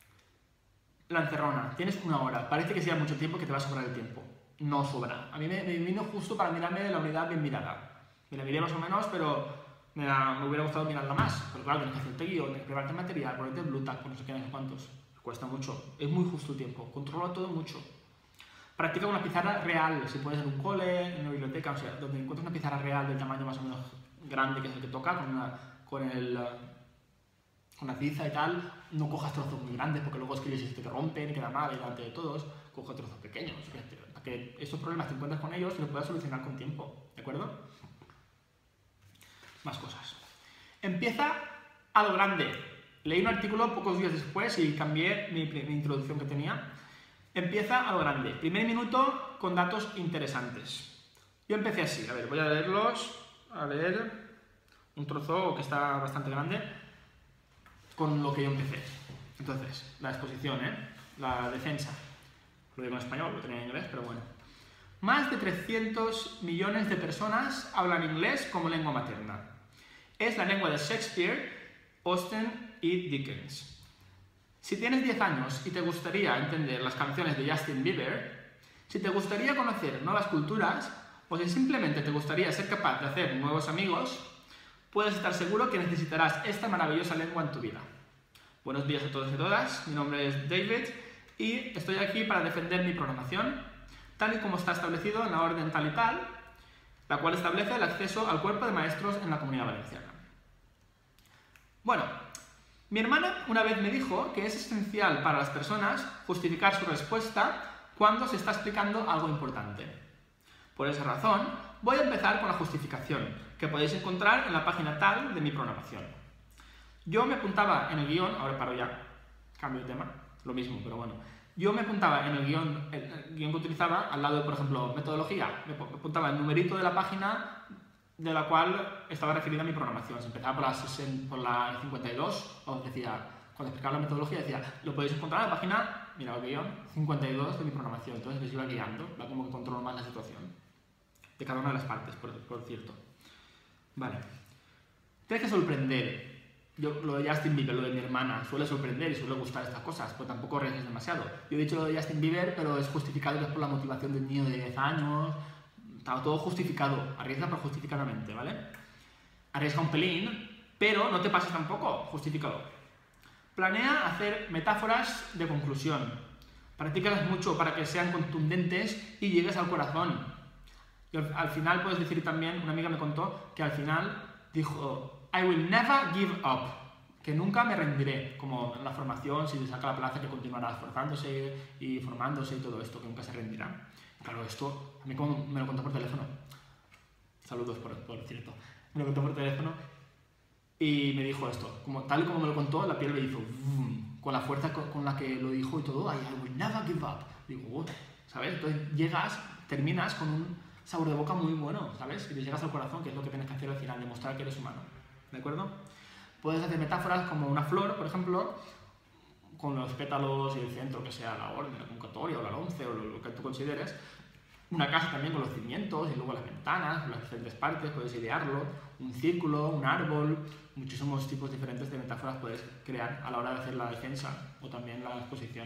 A: La encerrona. Tienes una hora. Parece que sea mucho tiempo, que te va a sobrar el tiempo. No sobra. A mí me, me vino justo para mirarme la unidad bien mirada. Me la miré más o menos, pero Me, la, me hubiera gustado mirarla más, pero claro, tienes que hacerte guión, tienes que prepararte material, ponerte el Blue Tag, por no sé qué, no sé cuántos. Cuesta mucho, es muy justo el tiempo, controla todo mucho. Practica una pizarra real, si puedes en un cole, en una biblioteca, o sea, donde encuentres una pizarra real del tamaño más o menos grande que es el que toca, con, una, con, el, con la tiza y tal, no cojas trozos muy grandes porque luego escribes y se te rompen y queda mal delante de todos, coge trozos pequeños, para que estos problemas te encuentres con ellos y los puedas solucionar con tiempo, ¿de acuerdo? Más cosas. Empieza a lo grande. Leí un artículo pocos días después y cambié mi, mi introducción que tenía. Empieza a lo grande. Primer minuto con datos interesantes. Yo empecé así. A ver, voy a leerlos. A leer un trozo que está bastante grande con lo que yo empecé. Entonces, la exposición, ¿eh? La defensa. Lo digo en español, lo tenía en inglés, pero bueno. Más de trescientos millones de personas hablan inglés como lengua materna. Es la lengua de Shakespeare, Austen y Dickens. Si tienes diez años y te gustaría entender las canciones de Justin Bieber, si te gustaría conocer nuevas culturas o si simplemente te gustaría ser capaz de hacer nuevos amigos, puedes estar seguro que necesitarás esta maravillosa lengua en tu vida. Buenos días a todos y todas, mi nombre es David y estoy aquí para defender mi programación, tal y como está establecido en la orden tal y tal, la cual establece el acceso al cuerpo de maestros en la Comunidad Valenciana. Bueno, mi hermana una vez me dijo que es esencial para las personas justificar su respuesta cuando se está explicando algo importante. Por esa razón, voy a empezar con la justificación, que podéis encontrar en la página tal de mi programación. Yo me apuntaba en el guión, ahora paro ya, cambio de tema, lo mismo, pero bueno. Yo me apuntaba en el guión, el guión que utilizaba, al lado de, por ejemplo, metodología, me apuntaba el numerito de la página de la cual estaba referida a mi programación. Si empezaba por la, por la cincuenta y dos, os decía, cuando explicaba la metodología, decía, lo podéis encontrar en la página, mira el guión, cincuenta y dos de mi programación. Entonces les iba guiando, va como que controlo más la situación. de cada una de las partes, por, por cierto. Vale. Tienes que sorprender. Yo, lo de Justin Bieber, lo de mi hermana, suele sorprender y suele gustar estas cosas, pues tampoco arriesgues demasiado. Yo he dicho lo de Justin Bieber, pero es justificado es por la motivación del niño de diez años, está todo justificado, arriesga pero justificadamente, ¿vale? Arriesga un pelín, pero no te pases tampoco, justifícalo. Planea hacer metáforas de conclusión, practícalas mucho para que sean contundentes y llegues al corazón. Y al, al final puedes decir también, una amiga me contó que al final dijo I will never give up, que nunca me rendiré, como en la formación, si saca la plaza que continuará esforzándose y formándose y todo esto, que nunca se rendirá. Claro, esto a mí como me lo contó por teléfono, saludos por, por cierto, me lo contó por teléfono y me dijo esto, como, tal y como me lo contó, la piel me hizo vroom, con la fuerza con, con la que lo dijo y todo, I will never give up. Digo, oh, ¿sabes? Entonces llegas, terminas con un sabor de boca muy bueno, ¿sabes? Y te llegas al corazón, que es lo que tienes que hacer al final, demostrar que eres humano. ¿De acuerdo? Puedes hacer metáforas como una flor, por ejemplo, con los pétalos y el centro, que sea la orden, la convocatoria o la once o lo que tú consideres. Una casa también con los cimientos y luego las ventanas, las diferentes partes, puedes idearlo. Un círculo, un árbol, muchísimos tipos diferentes de metáforas puedes crear a la hora de hacer la defensa o también la exposición.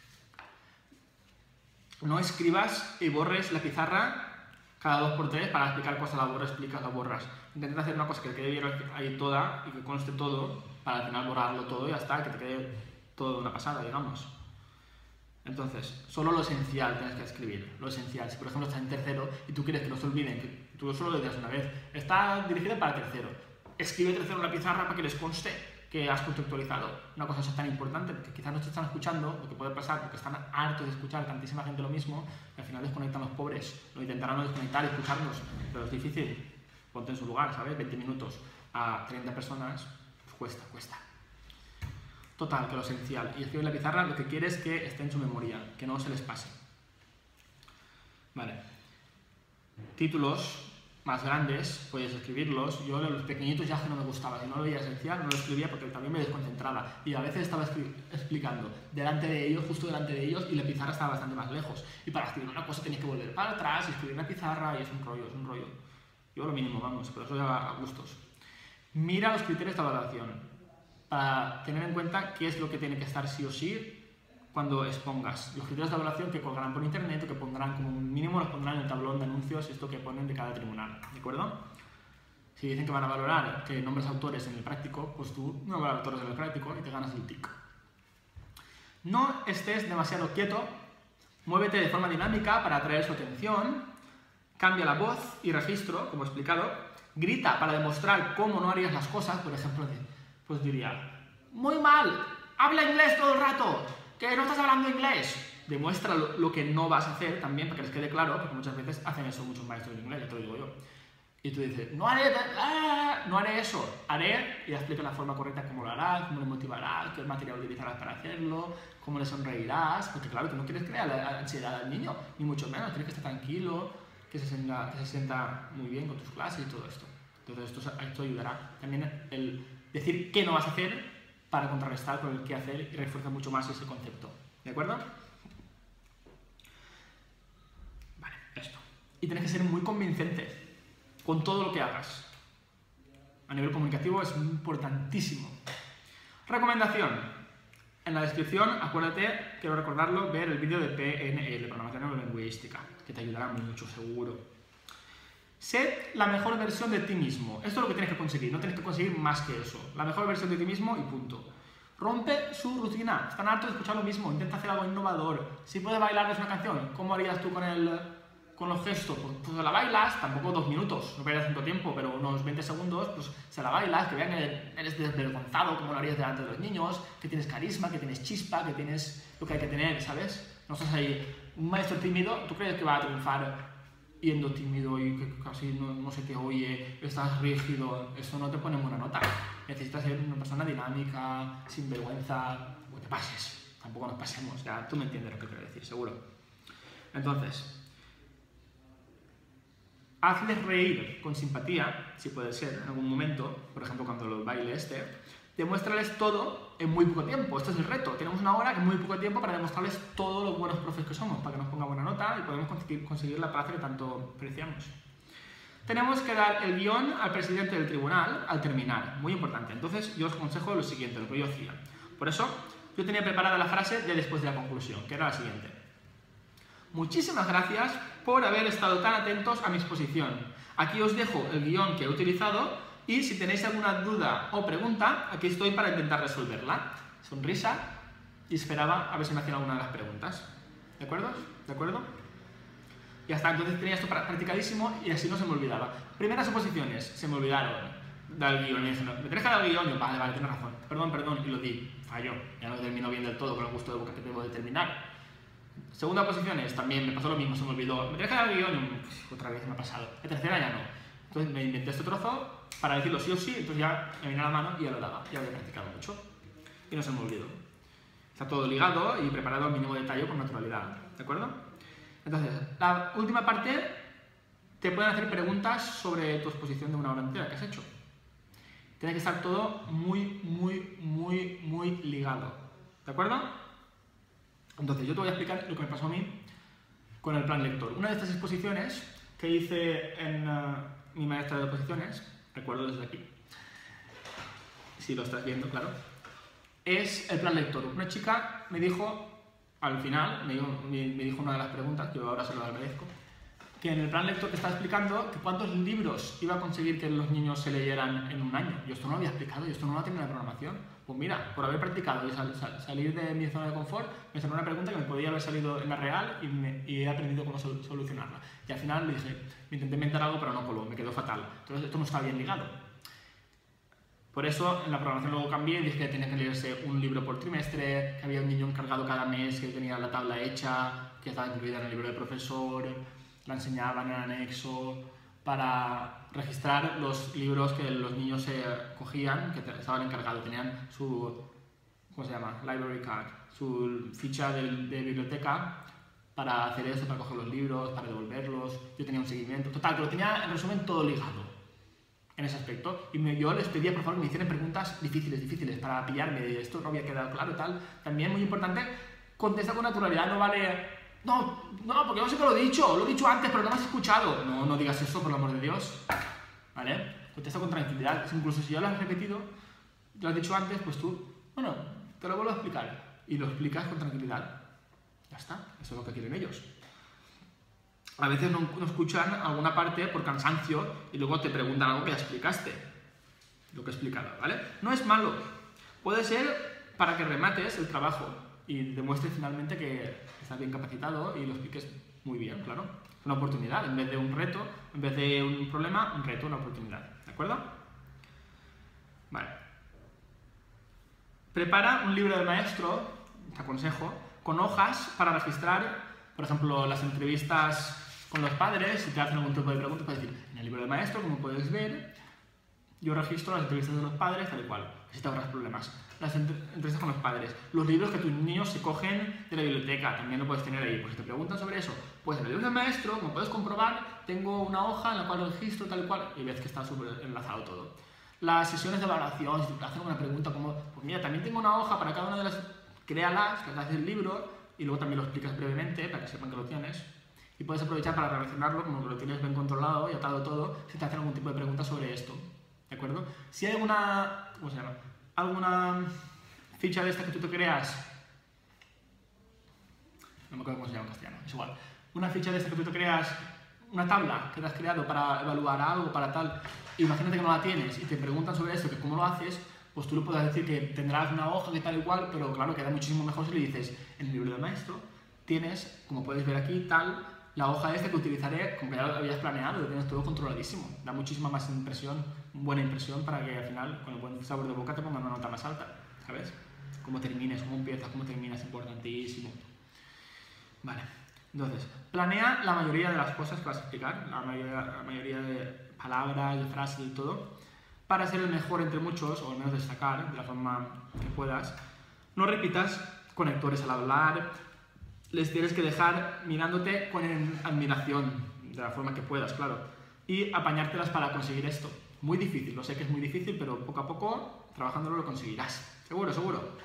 A: No escribas y borres la pizarra cada dos por tres para explicar cosas, la borras, explicas, la borras. Intenta hacer una cosa que quede bien ahí toda y que conste todo, para al final borrarlo todo y ya está, que te quede todo una pasada, digamos. Entonces, solo lo esencial tienes que escribir, lo esencial. Si por ejemplo estás en tercero y tú quieres que no se olviden, que tú solo lo digas una vez, está dirigida para tercero, escribe tercero en la pizarra para que les conste que has contextualizado una cosa es tan importante, porque quizás no te están escuchando, lo que puede pasar, porque están hartos de escuchar tantísima gente lo mismo, y al final desconectan los pobres, lo intentarán no desconectar y escucharnos, pero es difícil, ponte en su lugar, ¿sabes? veinte minutos a treinta personas, pues cuesta, cuesta. Total, que lo esencial, y escribe en la pizarra lo que quieres que esté en su memoria, que no se les pase. Vale. Títulos más grandes, puedes escribirlos. Yo los pequeñitos ya que no me gustaba, si no lo veía esencial, no lo escribía porque también me desconcentraba. Y a veces estaba explicando delante de ellos, justo delante de ellos, y la pizarra estaba bastante más lejos. Y para escribir una cosa tenías que volver para atrás y escribir en la pizarra, y es un rollo, es un rollo. Yo lo mínimo, vamos, pero eso ya a gustos. Mira los criterios de evaluación para tener en cuenta qué es lo que tiene que estar sí o sí cuando expongas. Los criterios de evaluación que colgarán por internet o que pondrán como un mínimo, los pondrán en el tablón de anuncios, esto que ponen de cada tribunal, ¿de acuerdo? Si dicen que van a valorar que nombres autores en el práctico, pues tú nombras autores en el práctico y te ganas el tic. No estés demasiado quieto, muévete de forma dinámica para atraer su atención, cambia la voz y registro, como he explicado, grita para demostrar cómo no harías las cosas, por ejemplo, pues diría, muy mal, habla inglés todo el rato, que no estás hablando inglés. Demuestra lo, lo que no vas a hacer también, para que les quede claro, porque muchas veces hacen eso muchos maestros de inglés, ya te lo digo yo. Y tú dices, no haré, ah, no haré eso, haré, y explica la forma correcta cómo lo harás, cómo le motivarás, qué material utilizarás para hacerlo, cómo le sonreirás, porque claro, tú no quieres crear la ansiedad al niño, ni mucho menos, quieres que esté tranquilo, que se sienta, que se sienta muy bien con tus clases y todo esto. Entonces esto, esto ayudará. También el decir qué no vas a hacer para contrarrestar con el qué hacer y refuerza mucho más ese concepto. ¿De acuerdo? Vale, esto. Y tienes que ser muy convincente con todo lo que hagas. A nivel comunicativo es importantísimo. Recomendación. En la descripción, acuérdate, quiero recordarlo, ver el vídeo de P N L, Programación Neurolingüística, que te ayudará mucho, seguro. Sé la mejor versión de ti mismo. Esto es lo que tienes que conseguir, no tienes que conseguir más que eso. La mejor versión de ti mismo y punto. Rompe su rutina. Están hartos de escuchar lo mismo. Intenta hacer algo innovador. Si puedes bailarles una canción, ¿cómo harías tú con, el, con los gestos? Pues, pues la bailas, tampoco dos minutos, no pierdas tanto tiempo, pero unos veinte segundos, pues se la bailas, que vean que eres desvergonzado, como lo harías delante de los niños, que tienes carisma, que tienes chispa, que tienes lo que hay que tener, ¿sabes? No estás ahí. Un maestro tímido, ¿tú crees que va a triunfar yendo tímido y que casi no, no se te oye, estás rígido? Eso no te pone buena nota. Necesitas ser una persona dinámica, sin vergüenza, o te pases, tampoco nos pasemos, ya tú me entiendes lo que quiero decir, seguro. Entonces, hazles reír con simpatía, si puede ser, en algún momento, por ejemplo cuando lo baile este, demuéstrales todo en muy poco tiempo. Este es el reto. Tenemos una hora en muy poco tiempo para demostrarles todos los buenos profes que somos, para que nos ponga buena nota y podamos conseguir, conseguir la plaza que tanto apreciamos. tenemos que dar el guión al presidente del tribunal al terminar. Muy importante. Entonces, yo os aconsejo lo siguiente, lo que yo hacía. Por eso, yo tenía preparada la frase de después de la conclusión, que era la siguiente. Muchísimas gracias por haber estado tan atentos a mi exposición. Aquí os dejo el guión que he utilizado y si tenéis alguna duda o pregunta, aquí estoy para intentar resolverla. Sonrisa y esperaba a ver si me hacían alguna de las preguntas. ¿De acuerdo? ¿De acuerdo? Ya está, entonces tenía esto practicadísimo y así no se me olvidaba. Primeras oposiciones, se me olvidaron. Dar el guión, me dicen, ¿me tenés que dar el guión? Yo, vale, vale, tienes razón. Perdón, perdón, y lo di. Falló. Ya no terminó bien del todo con el gusto de boca que tengo de terminar. Segunda oposiciones, también me pasó lo mismo, se me olvidó. ¿Me tenés que dar el guión? Y, pues, otra vez me ha pasado. La tercera ya no. Entonces me inventé este trozo para decirlo sí o sí, entonces ya me vino a la mano y ya lo daba. Ya había practicado mucho. Y no se me olvidó. Está todo ligado y preparado al mínimo detalle con naturalidad. ¿De acuerdo? Entonces, la última parte, te pueden hacer preguntas sobre tu exposición de una hora entera que has hecho. Tiene que estar todo muy, muy, muy, muy ligado. ¿De acuerdo? Entonces, yo te voy a explicar lo que me pasó a mí con el plan lector. Una de estas exposiciones que hice en uh, mi maestra de oposiciones, recuerdo desde aquí, si lo estás viendo, claro, es el plan lector. Una chica me dijo... Al final, me dijo, me, me dijo una de las preguntas, que yo ahora se lo agradezco, que en el plan lector te estaba explicando que cuántos libros iba a conseguir que los niños se leyeran en un año. Yo esto no lo había explicado, yo esto no lo tenía en la programación. Pues mira, por haber practicado y sal, sal, salir de mi zona de confort, me salió una pregunta que me podía haber salido en la real y, me, y he aprendido cómo sol, solucionarla. Y al final le dije, me intenté inventar algo, pero no coló, me quedó fatal. Entonces esto no está bien ligado. Por eso en la programación luego cambié y dije que tenía que leerse un libro por trimestre, que había un niño encargado cada mes, que tenía la tabla hecha, que estaba incluida en el libro del profesor, la enseñaban en el anexo, para registrar los libros que los niños se cogían, que estaban encargados, tenían su, ¿cómo se llama? Library card, su ficha de, de biblioteca para hacer eso, para coger los libros, para devolverlos, yo tenía un seguimiento, total, que lo tenía en resumen todo ligado. En ese aspecto, y me, yo les pedía por favor que me hicieran preguntas difíciles, difíciles, para pillarme de esto, no había quedado claro y tal. También muy importante, contesta con naturalidad, no vale, no, no, porque yo sé que lo he dicho, lo he dicho antes, pero no me has escuchado. No, no digas eso, por el amor de Dios, ¿vale? Contesta con tranquilidad, incluso si ya lo has repetido, lo has dicho antes, pues tú, bueno, te lo vuelvo a explicar, y lo explicas con tranquilidad. Ya está, eso es lo que quieren ellos. A veces no, no escuchan alguna parte por cansancio y luego te preguntan algo que ya explicaste, lo que he explicado, ¿vale? No es malo, puede ser para que remates el trabajo y demuestres finalmente que estás bien capacitado y lo expliques muy bien, claro. Es una oportunidad, en vez de un reto, en vez de un problema, un reto, una oportunidad, ¿de acuerdo? Vale. Prepara un libro del maestro, te aconsejo, con hojas para registrar, por ejemplo, las entrevistas con los padres. Si te hacen algún tipo de pregunta, puedes decir, en el libro del maestro, como puedes ver, yo registro las entrevistas de los padres tal y cual, si te ahorras problemas. Las entrevistas con los padres, los libros que tus niños se cogen de la biblioteca, también lo puedes tener ahí. Pues si te preguntan sobre eso, pues en el libro del maestro, como puedes comprobar, tengo una hoja en la cual registro tal y cual, y ves que está súper enlazado todo. Las sesiones de evaluación, si te hacen una pregunta como, pues mira, también tengo una hoja para cada una de las, créalas, que haces el libro, y luego también lo explicas brevemente para que sepan que lo tienes. Y puedes aprovechar para relacionarlo, como que lo tienes bien controlado y atado todo, si te hacen algún tipo de pregunta sobre esto. ¿De acuerdo? Si hay alguna, ¿cómo se llama? Alguna ficha de esta que tú te creas, no me acuerdo cómo se llama en castellano, es igual. Una ficha de esta que tú te creas, una tabla que te has creado para evaluar algo, para tal, imagínate que no la tienes y te preguntan sobre esto, que cómo lo haces, pues tú le puedes decir que tendrás una hoja que tal y cual, pero claro, queda muchísimo mejor si le dices, en el libro del maestro tienes, como puedes ver aquí, tal, la hoja esta que utilizaré, como que ya lo habías planeado, lo tienes todo controladísimo. Da muchísima más impresión, buena impresión, para que al final, con el buen sabor de boca, te pongan una nota más alta, ¿sabes? Cómo termines, cómo empiezas, cómo terminas, importantísimo. Vale, entonces, planea la mayoría de las cosas que vas a explicar, la mayoría, la mayoría de palabras, de frases y todo, para ser el mejor entre muchos, o al menos destacar de la forma que puedas. No repitas conectores al hablar, les tienes que dejar mirándote con admiración, de la forma que puedas, claro, y apañártelas para conseguir esto. Muy difícil, lo sé que es muy difícil, pero poco a poco, trabajándolo, lo conseguirás. Seguro, seguro.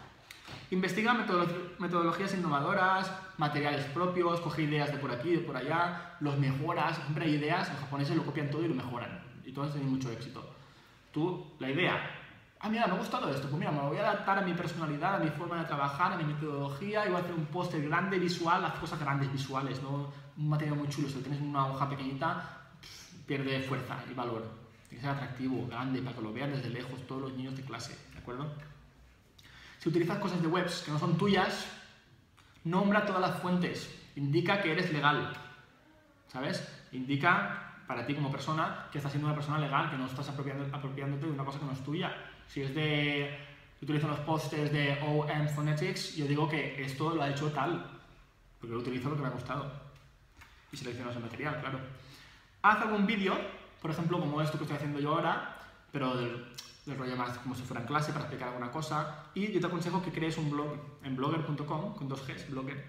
A: Investiga metodolo- metodologías innovadoras, materiales propios, coge ideas de por aquí, de por allá, los mejoras, siempre hay ideas, los japoneses lo copian todo y lo mejoran, y todos tienen mucho éxito. Tú, la idea, ah, mira, me ha gustado esto, pues mira, me lo voy a adaptar a mi personalidad, a mi forma de trabajar, a mi metodología, y voy a hacer un póster grande, visual, haz cosas grandes, visuales, ¿no? Un material muy chulo, si lo tienes en una hoja pequeñita, pff, pierde fuerza y valor. Tiene que ser atractivo, grande, para que lo vean desde lejos todos los niños de clase, ¿de acuerdo? Si utilizas cosas de webs que no son tuyas, nombra todas las fuentes, indica que eres legal, ¿sabes? Indica para ti como persona que estás siendo una persona legal, que no estás apropiando, apropiándote de una cosa que no es tuya. Si es de... utilizo los pósters de O M Phonetics, yo digo que esto lo ha hecho tal, porque lo utilizo lo que me ha gustado. Y selecciono ese material, claro. Haz algún vídeo, por ejemplo, como esto que estoy haciendo yo ahora, pero del, del rollo más como si fuera en clase para explicar alguna cosa. Y yo te aconsejo que crees un blog en blogger punto com, con dos Gs, blogger.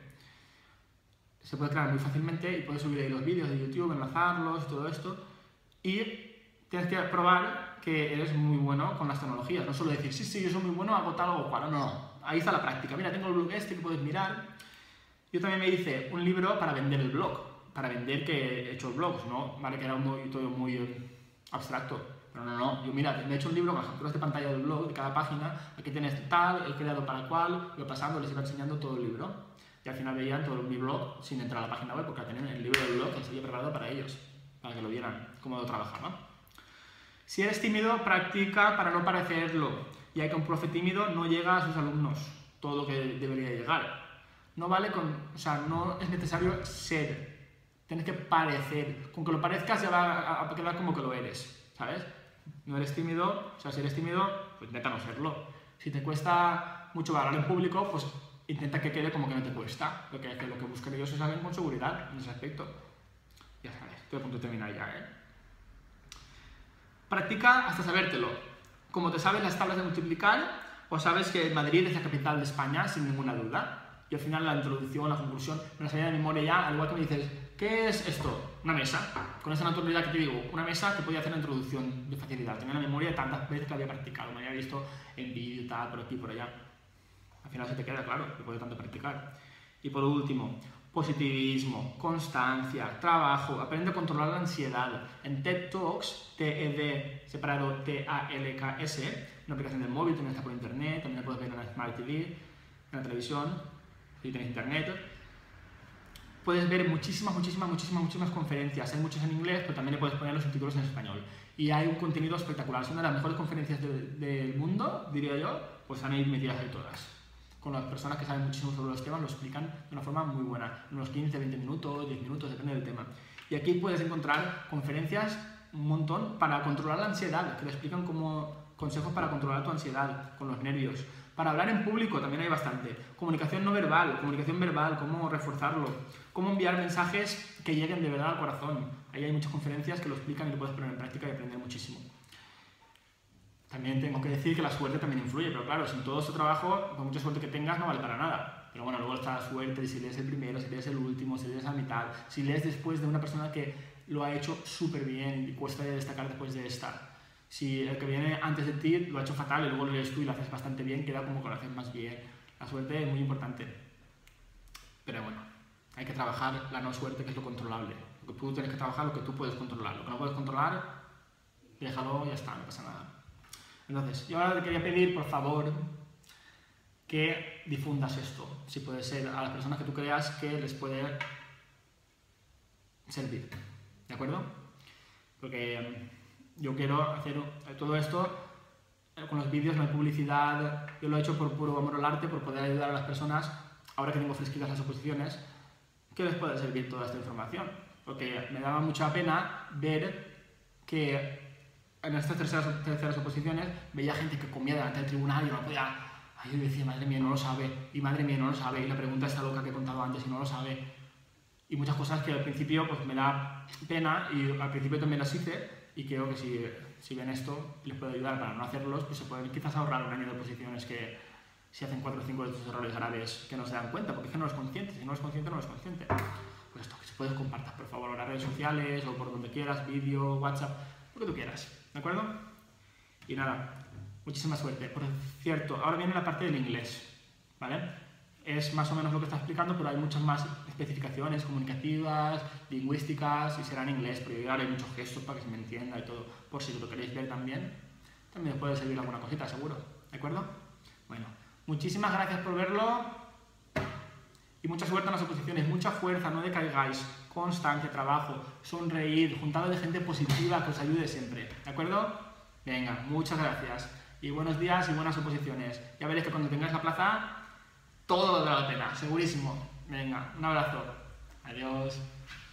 A: Se puede crear muy fácilmente y puedes subir ahí los vídeos de YouTube, enlazarlos, todo esto. Y tienes que probar que eres muy bueno con las tecnologías. No solo decir, sí, sí, yo soy muy bueno, hago tal o cual. No, no, ahí está la práctica. Mira, tengo el blog este que puedes mirar. Yo también me hice un libro para vender el blog. Para vender que he hecho blogs, ¿no? Vale, que era muy, todo muy eh, abstracto. Pero no, no. Yo, mira, me he hecho un libro con las capturas de pantalla del blog, de cada página. Aquí tienes tal, he creado para cual. Yo pasando, les iba enseñando todo el libro. Y al final veían todo mi blog sin entrar a la página web, porque tenían el libro del blog que se había preparado para ellos, para que lo vieran cómo lo trabajaba. Si eres tímido, practica para no parecerlo, ya que un profe tímido no llega a sus alumnos todo lo que debería llegar. No vale con, o sea, no es necesario ser, tienes que parecer. Con que lo parezcas ya va a quedar como que lo eres, ¿sabes? No eres tímido, o sea, si eres tímido, pues intenta no serlo. Si te cuesta mucho hablar en público, pues intenta que quede como que no te cuesta. Lo que, que, lo que buscan ellos es alguien con seguridad en ese aspecto. Ya sabes, estoy a punto de terminar ya, ¿eh? Practica hasta sabértelo. Como te sabes las tablas de multiplicar, o sabes que Madrid es la capital de España sin ninguna duda. Y al final la introducción, la conclusión, me la sabía de memoria ya, al igual que me dices, ¿qué es esto? Una mesa. Con esa naturalidad que te digo, una mesa que podía hacer la introducción de facilidad. Tenía la memoria de tantas veces que la había practicado, me había visto en vídeo, tal, por aquí, por allá. Al final se te queda claro, después de tanto practicar. Y por último, positivismo, constancia, trabajo, aprende a controlar la ansiedad. En TED Talks, T E D separado T A L K S, una aplicación del móvil, también está por internet, también la puedes ver en la Smart T V, en la televisión, si tienes internet. Puedes ver muchísimas, muchísimas, muchísimas, muchísimas conferencias. Hay muchas en inglés, pero también le puedes poner los subtítulos en español. Y hay un contenido espectacular. Es una de las mejores conferencias de, del mundo, diría yo, pues han ahí metidas ahí todas. Con las personas que saben muchísimo sobre los temas, lo explican de una forma muy buena. Unos quince, veinte minutos, diez minutos, depende del tema. Y aquí puedes encontrar conferencias un montón para controlar la ansiedad, que te explican como consejos para controlar tu ansiedad con los nervios. Para hablar en público también hay bastante. Comunicación no verbal, comunicación verbal, cómo reforzarlo. Cómo enviar mensajes que lleguen de verdad al corazón. Ahí hay muchas conferencias que lo explican y lo puedes poner en práctica y aprender muchísimo. También tengo que decir que la suerte también influye, pero claro, sin todo este trabajo, por mucha suerte que tengas, no vale para nada. Pero bueno, luego está la suerte, si lees el primero, si lees el último, si lees la mitad, si lees después de una persona que lo ha hecho súper bien y cuesta destacar después de esta. Si el que viene antes de ti lo ha hecho fatal y luego lo lees tú y lo haces bastante bien, queda como que lo haces más bien. La suerte es muy importante. Pero bueno, hay que trabajar la no suerte, que es lo controlable. Lo que tú tienes que trabajar, lo que tú puedes controlar. Lo que no puedes controlar, déjalo y ya está, no pasa nada. Entonces, yo ahora te quería pedir, por favor, que difundas esto. Si puede ser a las personas que tú creas que les puede servir. ¿De acuerdo? Porque yo quiero hacer todo esto con los vídeos, no hay publicidad. Yo lo he hecho por puro amor al arte, por poder ayudar a las personas, ahora que tengo fresquitas las oposiciones, que les pueda servir toda esta información. Porque me daba mucha pena ver que en estas terceras, terceras oposiciones veía gente que comía delante del tribunal y no podía... Ay, yo decía, madre mía, no lo sabe, y madre mía, no lo sabe, y la pregunta está loca que he contado antes y no lo sabe. Y muchas cosas que al principio pues me da pena y al principio también las hice y creo que si, si ven esto les puede ayudar para no hacerlos, pues se pueden quizás ahorrar un año de oposiciones que si hacen cuatro o cinco de estos errores graves que no se dan cuenta, porque es que no es consciente, si no es consciente, no es consciente. Pues esto, que se puede compartir, por favor, en las redes sociales o por donde quieras, vídeo, WhatsApp, lo que tú quieras. ¿De acuerdo? Y nada, muchísima suerte. Por cierto, ahora viene la parte del inglés. ¿vale? Es más o menos lo que está explicando, pero hay muchas más especificaciones comunicativas, lingüísticas, y será en inglés, porque ahora hay muchos gestos para que se me entienda y todo, por si lo queréis ver también. También os puede servir alguna cosita, seguro, ¿de acuerdo? Bueno, muchísimas gracias por verlo y mucha suerte en las oposiciones, mucha fuerza, no decaigáis, constancia, trabajo, sonreír, juntado de gente positiva que os ayude siempre, ¿de acuerdo? Venga, muchas gracias y buenos días y buenas oposiciones. Ya veréis que cuando tengáis la plaza, todo valdrá la pena, segurísimo. Venga, un abrazo. Adiós.